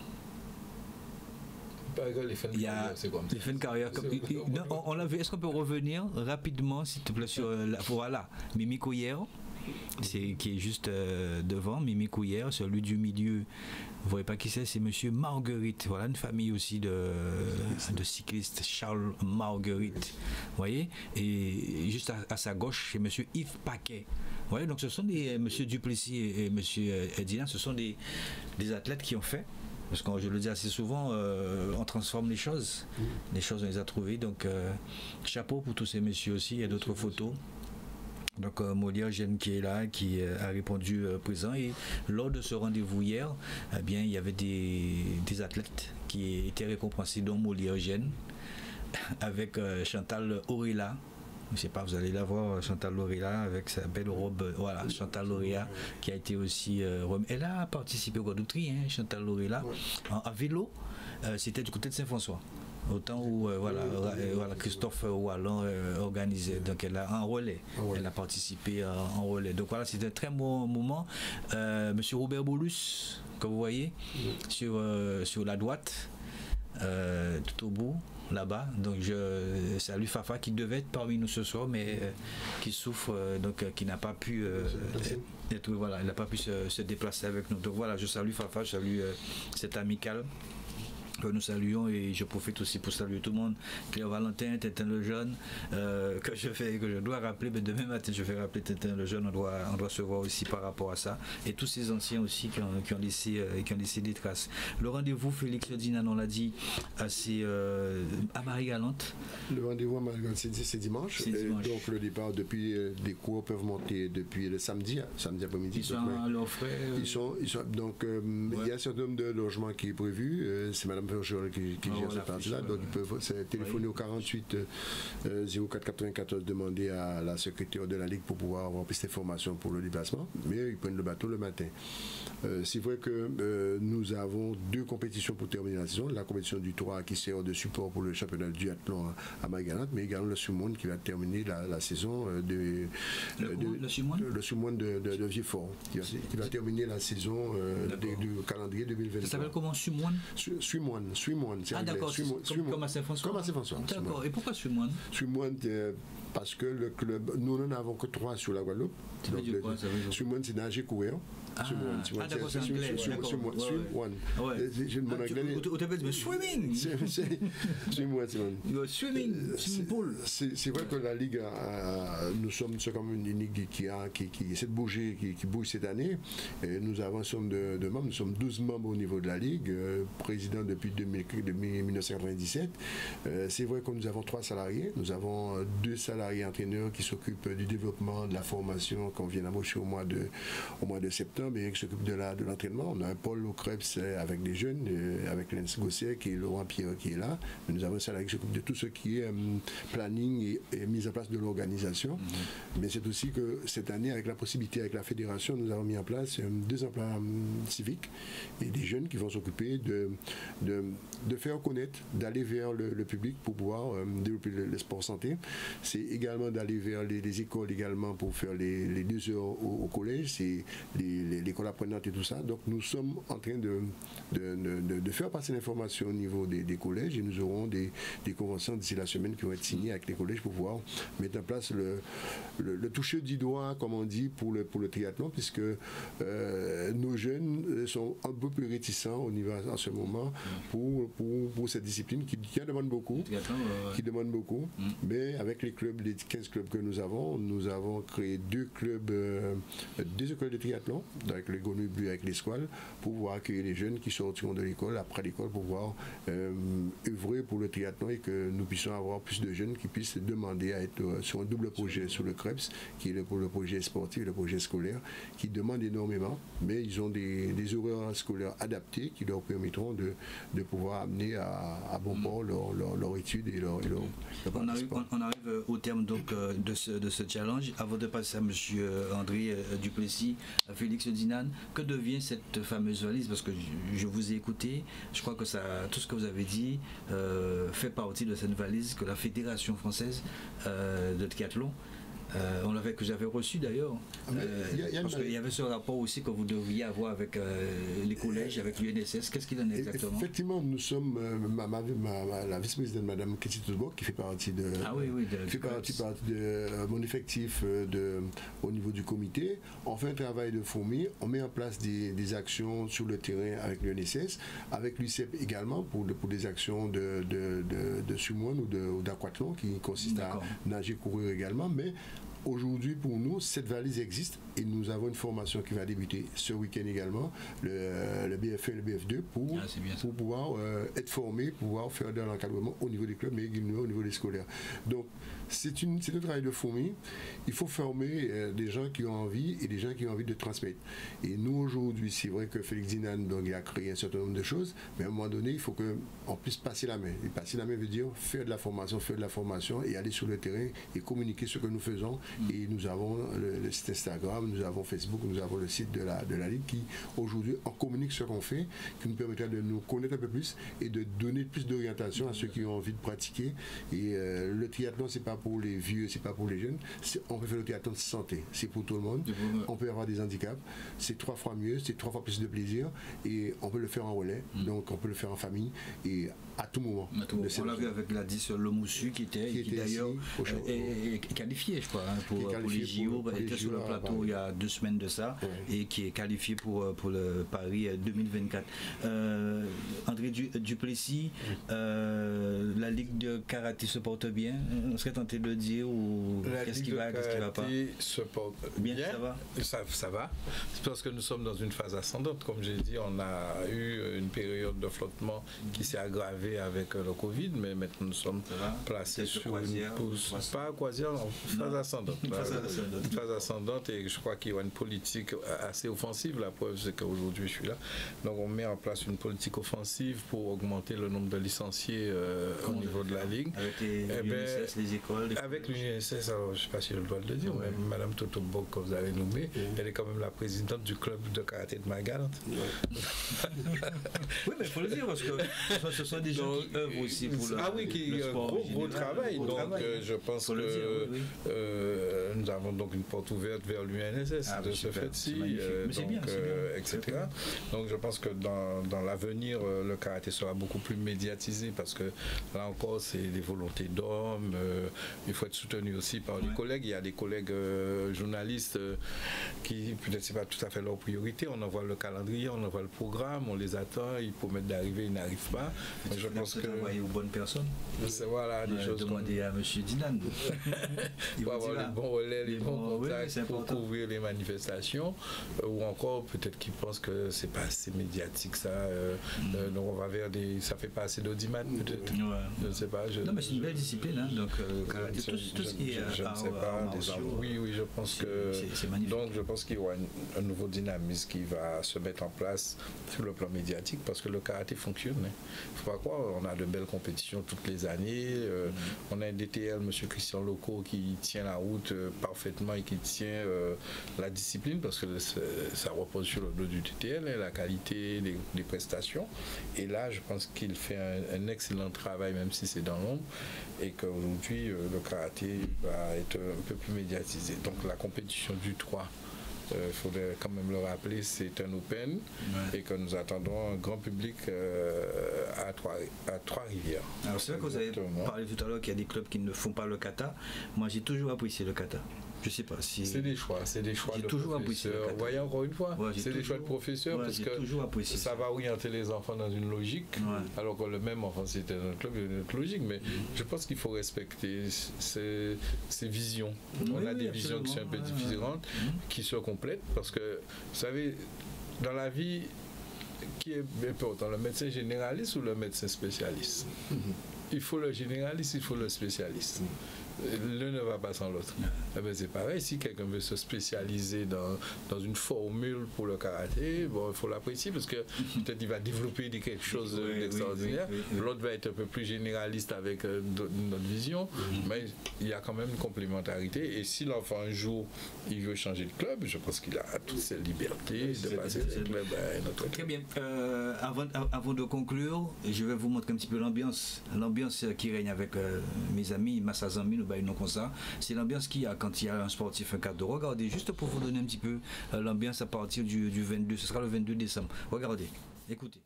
S3: Il y a les fins de carrière. On, on l'a vu. Est-ce qu'on peut revenir rapidement, s'il te plaît, sur la, voilà, Mimi Couillère, c'est qui est juste euh, devant, Mimi Couillère, celui du milieu. Vous voyez pas qui c'est, c'est monsieur Marguerite. Voilà, une famille aussi de, de cyclistes, Charles Marguerite. Vous voyez, et juste à, à sa gauche, c'est monsieur Yves Paquet. Vous voyez, donc ce sont des monsieur Duplessis et, et monsieur Edina, ce sont des, des athlètes qui ont fait. Parce que je le dis assez souvent, euh, on transforme les choses. Mmh. Les choses, on les a trouvées. Donc, euh, chapeau pour tous ces messieurs aussi. Il y a d'autres photos. Donc, euh, Molière Gène qui est là, qui euh, a répondu euh, présent. Et lors de ce rendez-vous hier, eh bien, il y avait des, des athlètes qui étaient récompensés, dont Molière Gène, avec euh, Chantal Aurilla. Je ne sais pas, vous allez la voir, Chantal Lauréat, avec sa belle robe. Voilà, Chantal Lauréat, qui a été aussi. Euh, elle a participé au Guadeloupe-Tri, hein, Chantal Lauréat, ouais. en, en vélo. Euh, C'était du côté de Saint-François. Au temps où euh, voilà, euh, voilà, Christophe Wallon euh, organisait. Donc elle a en relais. Elle a participé euh, en relais. Donc voilà, c'était un très bon moment. Euh, Monsieur Robert Bolus, que vous voyez, ouais. sur, euh, sur la droite, euh, tout au bout. Là-bas, donc je salue Fafa qui devait être parmi nous ce soir, mais euh, qui souffre, euh, donc euh, qui n'a pas pu euh, être, voilà, il n'a pas pu se, se déplacer avec nous. Donc voilà, je salue Fafa, je salue euh, cette amicale que nous saluons, et je profite aussi pour saluer tout le monde. Claire Valentin, Tintin le Jeune, euh, que je fais, que je dois rappeler, mais demain matin je vais rappeler Tintin le Jeune, on doit, on doit se voir aussi par rapport à ça, et tous ces anciens aussi qui ont, qui ont, laissé, euh, qui ont laissé des traces. Le rendez-vous, Félix Ferdinand, on l'a dit, assez, euh, à Marie-Galante.
S5: Le rendez-vous à Marie-Galante, c'est dimanche. dimanche. Donc le départ, depuis euh, des cours peuvent monter depuis le samedi, samedi après-midi.
S3: Ils sont à leurs frais euh...
S5: ils sont, ils sont, donc euh, ouais. Il y a un certain nombre de logements qui est prévu, euh, c'est Mme Vergeol qui, qui oh, gère cette partie-là, donc ils peuvent téléphoner oui. au quarante-huit zéro quatre quatre-vingt-quatorze, demander à la secrétaire de la Ligue pour pouvoir avoir plus d'informations pour le déplacement, mais ils prennent le bateau le matin. Euh, c'est vrai que euh, nous avons deux compétitions pour terminer la saison, la compétition du trois qui sert de support pour le championnat du duathlon à, à Marie-Galante, mais également le Sous-Monde qui va terminer la, la saison de,
S3: le, de, le Sous-Monde
S5: le Sous-Monde de, de, de Vieux-Fort, qui va, qui va terminer la saison euh, de, du calendrier deux mille vingt-trois.
S3: Ça s'appelle comment, Sous-Monde?
S5: Sous-Monde, Sous-Monde.
S3: Ah d'accord, comme, comme à Saint-François.
S5: Comme à Saint-François.
S3: D'accord, et pourquoi Sous-Monde?
S5: Sous-Monde, euh, parce que le club, nous n'en avons que trois sur la Guadeloupe. Sous-Monde, c'est nager courir.
S3: Ah, ah d'accord, c'est anglais.
S5: J'ai mon anglais.
S3: Au début, mais swimming.
S5: Suis-moi, Simone.
S3: Swimming, swimming pool.
S5: C'est vrai que la Ligue, nous sommes comme une ligue qui a, qui, qui essaie de bouger, qui, qui bouge cette année. Et nous avons un somme de, de membres, nous sommes douze membres au niveau de la Ligue, euh, président depuis, depuis mille neuf cent quatre-vingt-dix-sept. Euh, C'est vrai que nous avons trois salariés. Nous avons deux salariés entraîneurs qui s'occupent du développement, de la formation, qu'on vient d'embaucher au mois de, au mois de septembre. Et qui s'occupe de l'entraînement. La, on a un pôle au Krebs avec des jeunes, euh, avec Lens Gosset qui est Laurent Pierre qui est là. Mais nous avons un salarié qui s'occupe de tout ce qui est euh, planning et, et mise en place de l'organisation. Mm-hmm. Mais c'est aussi que cette année, avec la possibilité, avec la fédération, nous avons mis en place euh, deux emplois euh, civiques et des jeunes qui vont s'occuper de, de, de faire connaître, d'aller vers le, le public pour pouvoir euh, développer le, le sport santé. C'est également d'aller vers les, les écoles également pour faire les, les deux heures au, au collège. C'est les, les l'école apprenante et tout ça. Donc nous sommes en train de, de, de, de faire passer l'information au niveau des, des collèges et nous aurons des, des conventions d'ici la semaine qui vont être signées avec les collèges pour pouvoir mettre en place le, le, le toucher du doigt, comme on dit, pour le, pour le triathlon, puisque euh, nos jeunes sont un peu plus réticents au niveau en ce moment pour, pour, pour cette discipline qui, qui en demande beaucoup, ouais, ouais. qui demande beaucoup. Mm. Mais avec les clubs, les quinze clubs que nous avons, nous avons créé deux clubs, euh, deux écoles de triathlon, avec le Gonu Bleu, avec les squales, pour pouvoir accueillir les jeunes qui sortiront de l'école, après l'école, pour pouvoir euh, œuvrer pour le triathlon et que nous puissions avoir plus de jeunes qui puissent demander à être euh, sur un double projet sur le Krebs, qui est le, pour le projet sportif et le projet scolaire, qui demande énormément, mais ils ont des, des horaires scolaires adaptés qui leur permettront de, de pouvoir amener à, à bon port leur, leur, leur étude et leur, et leur, leur
S3: on, arrive, on, on arrive au terme donc de ce, de ce challenge. Avant de passer à M. André Duplessis, à Félix Ferdinand, que devient cette fameuse valise? Parce que je, je vous ai écouté, je crois que ça, tout ce que vous avez dit euh, fait partie de cette valise que la Fédération française euh, de triathlon, Euh, on l'avait, que j'avais reçu d'ailleurs, euh, parce qu'il y avait ce rapport aussi que vous devriez avoir avec euh, les collèges, avec l'U N S S. Qu'est-ce qu'il en est exactement?
S5: Effectivement, nous sommes, euh, ma, ma, ma, la vice-présidente Mme Ketty Tousbourg, qui fait partie de,
S3: ah oui, oui, de,
S5: fait partie, partie de euh, mon effectif euh, de, au niveau du comité. On fait un travail de fourmi, on met en place des, des actions sur le terrain avec l'U N S S, avec l'U C E P également pour, pour des actions de, de, de, de sumoine ou d'aquathlon qui consistent à nager, courir également, mais aujourd'hui, pour nous, cette valise existe et nous avons une formation qui va débuter ce week-end également, le, le B F un et le B F deux, pour, ah, pour pouvoir euh, être formés, pouvoir faire de l'encadrement au niveau des clubs, mais également au niveau des scolaires. Donc, c'est un travail de fourmi. Il faut former euh, des gens qui ont envie et des gens qui ont envie de transmettre. Et nous, aujourd'hui, c'est vrai que Félix Dinan donc, a créé un certain nombre de choses, mais à un moment donné, il faut qu'on puisse passer la main. Et passer la main veut dire faire de la formation, faire de la formation et aller sur le terrain et communiquer ce que nous faisons. Mm. Et nous avons le, le site Instagram, nous avons Facebook, nous avons le site de la, de la Ligue qui, aujourd'hui, on communique ce qu'on fait, qui nous permettra de nous connaître un peu plus et de donner plus d'orientation à ceux qui ont envie de pratiquer. Et euh, le triathlon, c'est pas pour les vieux, c'est pas pour les jeunes. On peut faire le triathlon de santé, c'est pour tout le monde. On peut avoir des handicaps, c'est trois fois mieux, c'est trois fois plus de plaisir et on peut le faire en relais, mm. donc on peut le faire en famille et à tout moment.
S3: À tout moment. On l'a vu avec Gladys Le Moussu qui était, qui, qui, qui d'ailleurs est, est qualifié, je crois. Hein. pour,
S5: qui est
S3: pour les
S5: qualifié
S3: J O,
S5: pour- pour les
S3: était sur
S5: J O
S3: le
S5: à
S3: plateau
S5: Paris.
S3: il y a deux semaines de ça,
S5: Ouais.
S3: et qui est qualifié pour, pour le Paris deux mille vingt-quatre. Euh, André Du- Duplessis, euh, la Ligue de karaté se porte bien, on serait tenté de le dire, ou
S4: La
S3: qu'est-ce
S4: Ligue
S3: qui
S4: de
S3: va, qu'est-ce qui va pas?
S4: karaté se porte
S3: Bien,
S4: bien.
S3: ça va.
S4: Ça, ça va. C'est parce que nous sommes dans une phase ascendante. Comme j'ai dit, on a eu une période de flottement qui s'est aggravée avec le Covid, mais maintenant nous sommes
S3: Ça va.
S4: placés
S3: Peut-être
S4: sur
S3: croisière,
S4: une pousse.
S3: croissant.
S4: Pas croisière, non, phase
S3: Non.
S4: ascendante.
S3: Phase
S4: Là,
S3: ascendante.
S4: Une phase ascendante, et je crois qu'il y a une politique assez offensive. La preuve, c'est qu'aujourd'hui, je suis là. Donc, on met en place une politique offensive pour augmenter le nombre de licenciés euh, au
S3: Comment
S4: niveau de la Ligue.
S3: Avec les,
S4: Eh
S3: l'U N S S,
S4: ben,
S3: les écoles. les
S4: Avec
S3: collèges.
S4: l'U N S S, alors, je ne sais pas si je dois le dire,
S3: Ouais.
S4: mais Mme Toto Bok, que vous avez nommée, elle est quand même la présidente du club de karaté de Magalante.
S3: Oui, mais il faut le dire, parce que ce sont des gens qui œuvrent aussi pour le
S4: Ah oui, qui
S3: le
S4: euh,
S3: sport
S4: gros,
S3: en
S4: gros
S3: général,
S4: travail.
S3: gros
S4: Donc,
S3: travail.
S4: euh, je pense
S3: Faut
S4: que
S3: le dire, oui, oui.
S4: euh, nous avons donc une porte ouverte vers l'U N S S
S3: Ah,
S4: de
S3: mais
S4: ce
S3: super,
S4: fait-ci,
S3: c'est magnifique.
S4: euh,
S3: Mais c'est
S4: donc,
S3: bien, c'est
S4: euh,
S3: bien.
S4: et cetera. Donc, je pense que dans, dans l'avenir, euh, le karaté sera beaucoup plus médiatisé, parce que là encore, c'est des volontés d'hommes. euh, il faut être soutenu aussi par les
S3: Ouais.
S4: collègues. Il y a des collègues euh, journalistes euh, qui, peut-être, c'est pas tout à fait leur priorité. On envoie le calendrier, on envoie le programme, on les attend, ils promettent d'arriver, ils n'arrivent pas. Mais je pense que
S3: envoyer aux bonnes personnes.
S4: c'est voilà des
S3: Euh,
S4: choses comme
S3: Demandez à M. Dinan.
S4: il faut avoir les bons relais, les,
S3: Les
S4: bons
S3: bons- oui,
S4: contacts
S3: c'est
S4: pour
S3: important.
S4: couvrir les manifestations, euh, ou encore peut-être qu'ils pensent que c'est pas assez médiatique ça, euh,
S3: Mm.
S4: euh, donc on va vers des, ça fait pas assez d'audimat peut-être,
S3: Ouais.
S4: je ne sais pas. Je,
S3: Non, mais c'est une belle discipline, hein, donc euh,
S4: je-
S3: karaté,
S4: je-
S3: tout, tout ce
S4: je-
S3: qui est
S4: je- je ne
S3: arts-
S4: sais pas,
S3: arts
S4: des
S3: martiaux,
S4: arts- oui, oui, je pense
S3: c'est-
S4: que
S3: c'est- c'est magnifique.
S4: donc je pense qu'il y aura un, un nouveau dynamisme qui va se mettre en place sur le plan médiatique, parce que le karaté fonctionne. Il ne faut pas croire, on a de belles compétitions toutes les années. euh, On a un D T L, M. Christian Loco, qui tient la route euh, parfaitement et qui tient euh, la discipline, parce que c'est- ça repose sur le dos du D T L, hein, la qualité des, des prestations. Et là, je pense qu'il fait un, un excellent travail, même si c'est dans l'ombre, et qu'aujourd'hui, euh, le karaté va être un peu plus médiatisé. Donc la compétition du trois, il faudrait quand même le rappeler, c'est un open,
S3: Ouais.
S4: et que nous attendons un grand public euh, à Trois, à Trois-Rivières.
S3: Alors c'est vrai que vous avez
S4: Exactement.
S3: parlé tout à l'heure qu'il y a des clubs qui ne font pas le kata. Moi j'ai toujours apprécié le kata. Je sais pas si.
S4: C'est des choix, c'est des choix
S3: J'ai
S4: de
S3: toujours apprécié le
S4: professeurs.
S3: kata.
S4: Vous voyez, encore une fois,
S3: Ouais, j'ai
S4: c'est des
S3: toujours-
S4: choix de professeurs,
S3: ouais,
S4: parce
S3: j'ai
S4: que
S3: toujours apprécié
S4: ça
S3: ça.
S4: va orienter les enfants dans une logique,
S3: Ouais.
S4: alors que le même enfant, c'était dans un club, il y a une autre logique. Mais je pense qu'il faut respecter ces, ces visions.
S3: Oui,
S4: On a
S3: oui,
S4: des visions qui sont un peu
S3: absolument, ouais,
S4: différentes,
S3: ouais.
S4: qui se complètent, parce que, vous savez, dans la vie, qui est important, le médecin généraliste ou le médecin spécialiste? Il faut le généraliste, il faut le spécialiste. L'un ne va pas sans l'autre. Eh ben, c'est pareil, si quelqu'un veut se spécialiser dans, dans une formule pour le karaté, bon, il faut l'apprécier, parce que peut-être il va développer des- quelque chose
S3: Oui, oui,
S4: d'extraordinaire.
S3: oui, oui, oui.
S4: L'autre va être un peu plus généraliste avec euh, d'autres- notre vision, mais il y a quand même une complémentarité. Et si l'enfant un jour il veut changer de club, je pense qu'il a toutes ses libertés de
S3: c'est-
S4: passer
S3: c'est-
S4: d'un club à un autre
S3: Très
S4: club.
S3: bien. Euh, avant, avant de conclure, je vais vous montrer un petit peu l'ambiance. L'ambiance qui règne avec euh, mes amis, Massa Zambi, nous baillons comme ça. C'est l'ambiance qu'il y a quand il y a un sportif, un cadeau. Regardez, juste pour vous donner un petit peu euh, l'ambiance à partir du, du vingt-deux. Ce sera le vingt-deux décembre. Regardez, écoutez.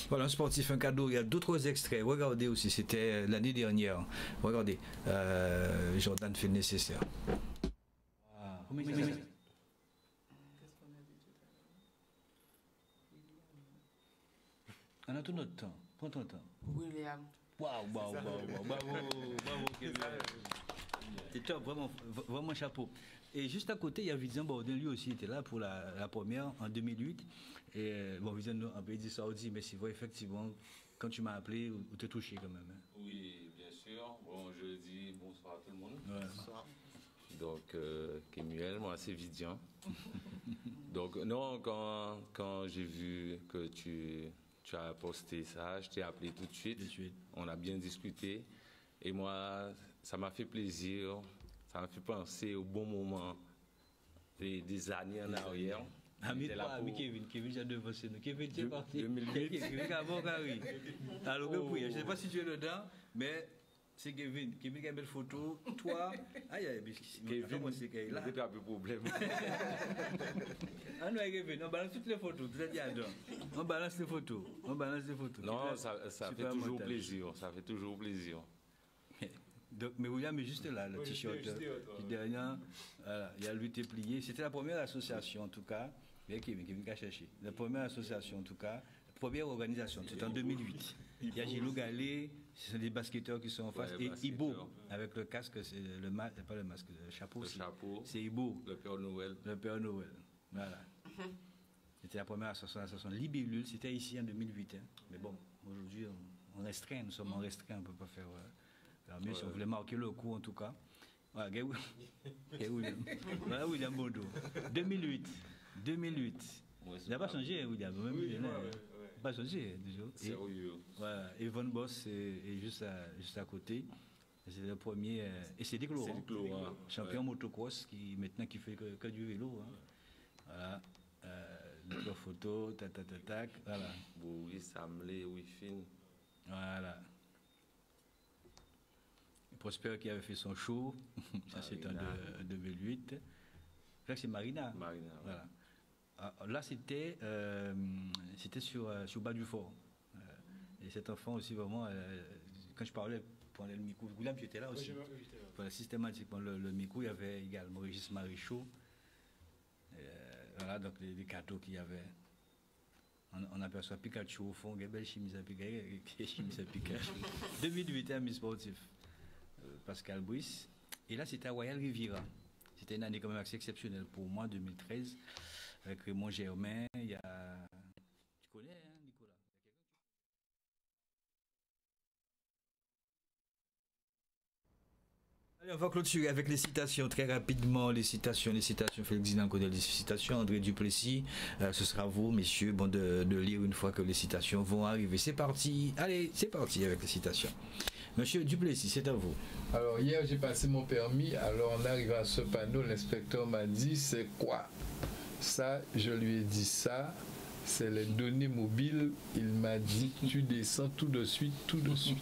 S3: Voilà, un sportif, un cadeau. Il y a d'autres extraits. Regardez aussi, c'était l'année dernière. Regardez, euh, Jordan fait le nécessaire. Ah, oui, oui, oui. On a tout notre temps. Prends ton temps.
S6: William.
S3: Waouh, waouh, waouh, waouh, bravo, bravo, c'est top, vraiment, vraiment chapeau. Et juste à côté, il y a Vincent Borden, lui aussi était là pour la, la première en deux mille huit. Et bon, Vincent, on peut dire ça aussi, mais c'est vrai, effectivement, quand tu m'as appelé, on t'a touché quand même. Hein.
S7: Oui, bien sûr. Bon, je dis bonsoir à tout le monde.
S3: Ouais.
S7: Bonsoir. Donc, euh, Kemuel, moi, c'est Vidian. Donc, non, quand, quand j'ai vu que tu... Tu as posté ça, je t'ai appelé tout de suite.
S3: Tout de suite.
S7: On a bien discuté. Et moi, ça m'a fait plaisir. Ça m'a fait penser au bon moment des, des années en arrière.
S3: Ah, mais toi, mais Kevin, Kevin, j'ai devancé nous. Kevin, tu es parti.
S7: deux mille huit.
S3: Kevin, avant, oui. Alors, oh. Je ne sais pas si tu es dedans, mais c'est Kevin. Kevin qui a mis une photo. Toi, aïe, aïe,
S7: Kevin,
S3: c'est qu'il là.
S7: C'est un peu problème.
S3: Ah non, Kevin, on balance toutes les photos. Vous êtes dedans. On balance les photos. On balance les photos.
S7: Non, ça, ça fait toujours montage. plaisir. Ça fait toujours plaisir.
S3: Donc, mais William est juste là, le oui, t-shirt. Derrière, voilà, il y a lui été plié. C'était la première association, en tout cas. Il Kevin, Kevin qui a cherché. La première association, en tout cas. La première organisation, c'était en deux mille huit. Il y a Gilou Galé, ce sont des basketteurs qui sont en face. Ouais, et Ibo, avec le casque, c'est le masque, pas le masque, le chapeau.
S7: Le chapeau.
S3: C'est Ibo.
S7: Le Père Noël.
S3: Le Père Noël. Voilà. C'était la première association. Libellule, c'était ici en deux mille huit. Hein. Mais bon, aujourd'hui, on, on restreint, nous sommes en restreint, on ne peut pas faire. Euh, mieux, ouais. Si on voulait marquer le coup, en tout cas. Voilà, William. Voilà, William Bondo. deux mille huit. deux mille huit. Ouais, il n'a pas changé, William. Même oui, il n'a ouais, ouais. pas changé, toujours.
S7: Sérieux.
S3: Voilà, et Von Boss est, est juste, à, juste à côté. C'est le premier. Euh, et c'est Dick Laurent, hein, champion ouais. motocross, qui maintenant qui fait que, que du vélo. Hein. Voilà. Euh, notre photo, tac, tac, tac, tac. Voilà.
S7: Oui, Samlé, oui, fin.
S3: Voilà. Prosper qui avait fait son show, ça c'était en deux mille huit. Là c'est Marina.
S7: Marina.
S3: Voilà. Ouais. Là c'était euh, c'était sur, euh, sur Bas du Fort. Euh, et cet enfant aussi vraiment, euh, quand je parlais, prenait le micro. William, tu étais là aussi. Oui, j'étais là. Voilà, systématiquement le, le micro, il y avait également Régis Marichaud. Euh, voilà, donc les, les cadeaux qu'il y avait. On, on aperçoit Pikachu au fond, Gabel Chimisa Pikachu. deux mille huit, un Miss Sportif. Euh, Pascal Brice. Et là, c'était à Royal Riviera. C'était une année quand même assez exceptionnelle pour moi, deux mille treize, avec Raymond Germain. Il y a. Tu connais, hein, Nicolas? Allez, on va clôturer avec les citations très rapidement. Les citations, les citations. Félix Dinan connaît les citations. André Duplessis, euh, ce sera vous, messieurs, bon, de, de lire une fois que les citations vont arriver. C'est parti. Allez, c'est parti avec les citations. Monsieur Duplessis, c'est à vous.
S8: Alors, hier, j'ai passé mon permis. Alors, en arrivant à ce panneau, l'inspecteur m'a dit, c'est quoi? Ça, je lui ai dit ça. C'est les données mobiles. Il m'a dit, tu descends tout de suite, tout de suite.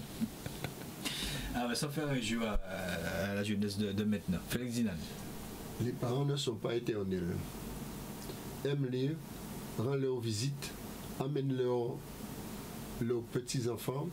S3: Ah, ça fait un jeu à, à la jeunesse de, de maintenant. Félix Dinan.
S5: Les parents ne sont pas éternels. Aime-les, rends-leur visite, amène-leur leurs petits-enfants,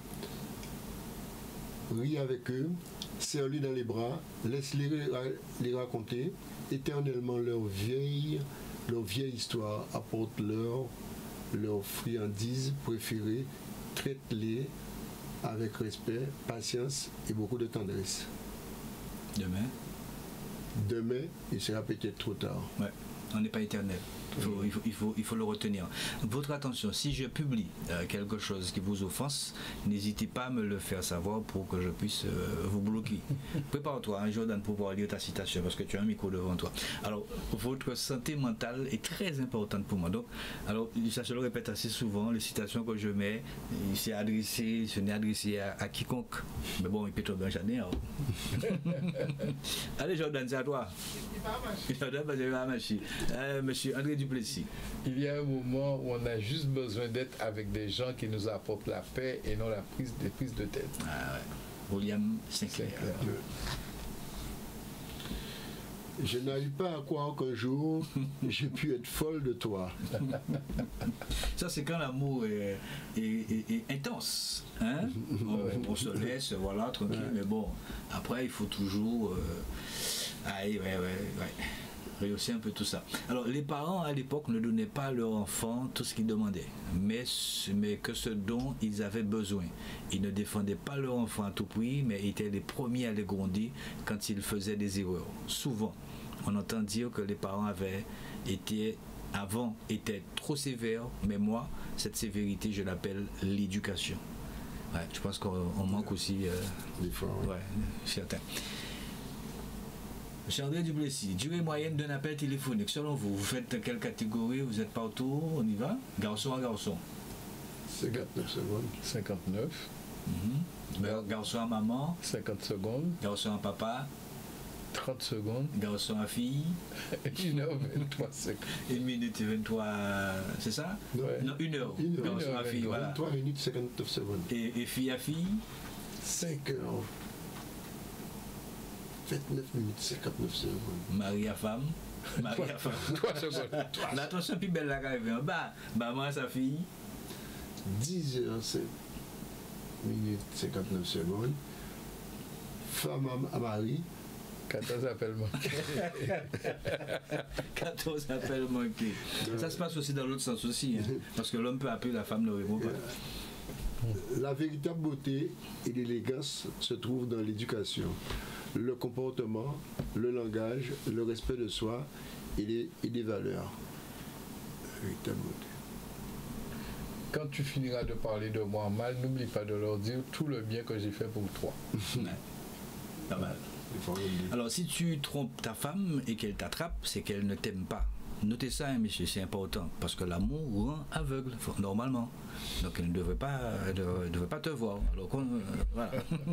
S5: ris avec eux, serre-les dans les bras, laisse-les les raconter, éternellement leur vieille, leur vieille histoire, apporte-leur leurs friandises préférées, traite-les avec respect, patience et beaucoup de tendresse.
S3: Demain
S5: Demain, il sera peut-être trop tard.
S3: Ouais, on n'est pas éternel. Il faut, il, faut, il, faut, il faut le retenir. Votre attention, si je publie euh, quelque chose qui vous offense, n'hésitez pas à me le faire savoir pour que je puisse euh, vous bloquer. Prépare-toi, hein, Jordan, pour pouvoir lire ta citation parce que tu as un micro devant toi. Alors, votre santé mentale est très importante pour moi. Donc, alors, ça je le répète assez souvent, les citations que je mets, c'est adressé, ce n'est adressé à, à quiconque. Mais bon, il peut tomber en charnière. Allez, Jordan, c'est à toi. Jordan, parce que je vais marcher. Euh, monsieur André Duplessis.
S8: Il y a un moment où on a juste besoin d'être avec des gens qui nous apportent la paix et non la prise, des prises de tête.
S3: Ah ouais. William Sinclair.
S5: Je n'arrive pas à croire qu'un jour, j'ai pu être folle de toi.
S3: Ça, c'est quand l'amour est, est, est, est intense. Hein? on, on se laisse, voilà, tranquille. Ouais. Mais bon, après, il faut toujours... Euh... Aïe, ouais, ouais, ouais. Réussir un peu tout ça. Alors, les parents, à l'époque, ne donnaient pas à leurs enfants tout ce qu'ils demandaient, mais, mais que ce dont ils avaient besoin. Ils ne défendaient pas leurs enfants à tout prix, mais étaient les premiers à les gronder quand ils faisaient des erreurs. Souvent, on entend dire que les parents avaient été, avant, étaient trop sévères, mais moi, cette sévérité, je l'appelle l'éducation. Ouais, je pense qu'on manque aussi... Euh,
S5: des fois, oui.
S3: Ouais, certains. Monsieur André Duplessis, durée moyenne d'un appel téléphonique, selon vous, vous faites quelle catégorie? Vous êtes partout? On y va? Garçon à garçon?
S5: cinquante-neuf secondes.
S8: cinquante-neuf.
S3: Mm-hmm. Garçon à maman?
S8: cinquante secondes.
S3: Garçon à papa?
S8: trente secondes.
S3: Garçon à fille?
S8: une heure vingt-trois secondes.
S3: une minute et vingt-trois, c'est ça?
S8: Ouais.
S3: Non, une heure.
S5: Une heure.
S3: Garçon
S5: Une heure,
S3: à fille, voilà.
S5: vingt-trois minutes cinquante-neuf secondes.
S3: Et, et fille à fille?
S5: cinq heures. vingt-neuf minutes cinquante-neuf secondes.
S3: Mari à femme? Mari à femme.
S8: trois secondes.
S3: L'attention plus belle la arrive en bas. Maman à sa fille?
S5: dix heures cinq minutes cinquante-neuf secondes. Femme à mari?
S8: quatorze appels manqués.
S3: quatorze appels manqués. Ça se passe aussi dans l'autre sens aussi, hein, parce que l'homme peut appeler, la femme ne répond pas.
S5: La véritable beauté et l'élégance se trouvent dans l'éducation, le comportement, le langage, le respect de soi et les, et des valeurs. La véritable beauté.
S8: Quand tu finiras de parler de moi mal, n'oublie pas de leur dire tout le bien que j'ai fait pour toi.
S3: Ouais. Pas mal. Alors, si tu trompes ta femme et qu'elle t'attrape, c'est qu'elle ne t'aime pas. Notez ça, hein, monsieur, c'est important, parce que l'amour rend aveugle, normalement. Donc, elle ne devrait pas, elle ne devrait pas te voir. Alors, euh, voilà.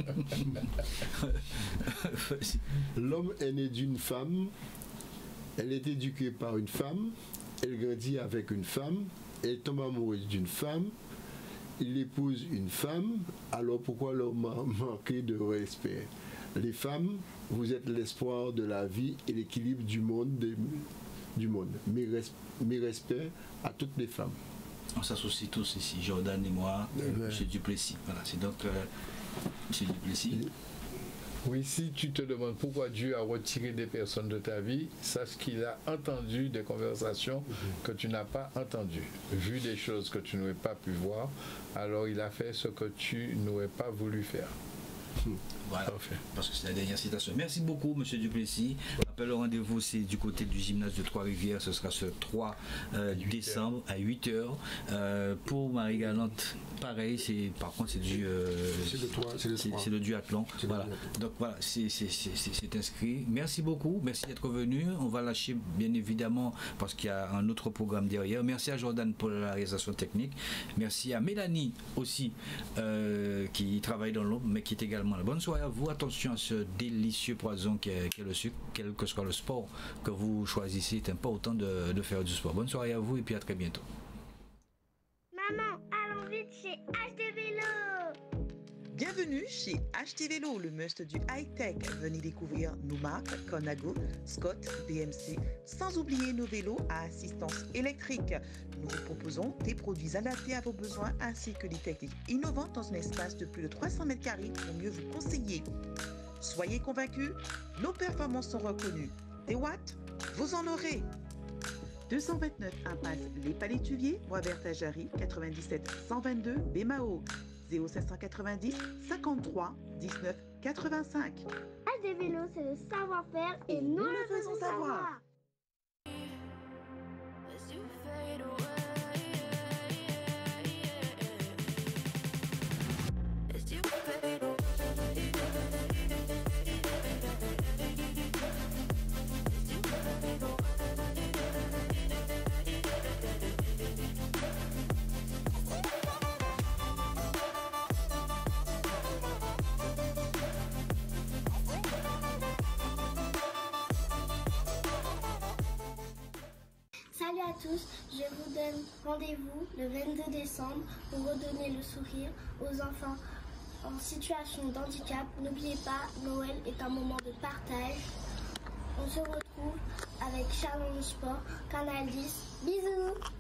S5: L'homme est né d'une femme, elle est éduquée par une femme, elle grandit avec une femme, elle tombe amoureuse d'une femme, il épouse une femme, alors pourquoi leur manquer de respect? Les femmes, vous êtes l'espoir de la vie et l'équilibre du monde. De, du monde. Mes, res, mes respects à toutes les femmes.
S3: On s'associe tous ici, Jordan et moi, euh, ouais. M. Duplessis. Voilà, c'est donc euh, M. Duplessis.
S8: Oui, si tu te demandes pourquoi Dieu a retiré des personnes de ta vie, sache qu'il a entendu des conversations mm-hmm. que tu n'as pas entendues, vu des choses que tu n'aurais pas pu voir, alors il a fait ce que tu n'aurais pas voulu faire.
S3: Voilà, parfait. Parce que c'est la dernière citation. Merci beaucoup, M. Duplessis. Rappel, le rendez-vous, c'est du côté du gymnase de Trois-Rivières. Ce sera ce trois euh, décembre à huit heures. Euh, pour Marie-Galante, pareil, c'est, par contre, c'est du euh, c'est le duathlon. Voilà. Donc voilà, c'est inscrit. Merci beaucoup. Merci d'être venu. On va lâcher, bien évidemment, parce qu'il y a un autre programme derrière. Merci à Jordan pour la réalisation technique. Merci à Mélanie aussi, euh, qui travaille dans l'ombre, mais qui est également là. Bonne soirée à vous. Attention à ce délicieux poison qu'est qu le sucre, quel que soit le sport que vous choisissez. C'est important de, de faire du sport. Bonne soirée à vous et puis à très bientôt.
S1: Maman, allons vite chez H D Vélo.
S2: Bienvenue chez H T Vélo, le must du high-tech. Venez découvrir nos marques Conago, Scott, B M C, sans oublier nos vélos à assistance électrique. Nous vous proposons des produits adaptés à vos besoins ainsi que des techniques innovantes dans un espace de plus de trois cents mètres carrés pour mieux vous conseiller. Soyez convaincus, nos performances sont reconnues. Des watts, vous en aurez. deux cent vingt-neuf impasse Les Palétuviers, Bois-Vert-Jarry, quatre-vingt-dix-sept cent vingt-deux Bémao, zéro cinq cent quatre-vingt-dix cinquante-trois dix-neuf quatre-vingt-cinq.
S1: H D Vélo, c'est le savoir-faire et, et nous, nous le faisons savoir. savoir. Salut à tous, je vous donne rendez-vous le vingt-deux décembre pour redonner le sourire aux enfants en situation de handicap. N'oubliez pas, Noël est un moment de partage. on se retrouve avec Challenge Sport, Canal dix. Bisous!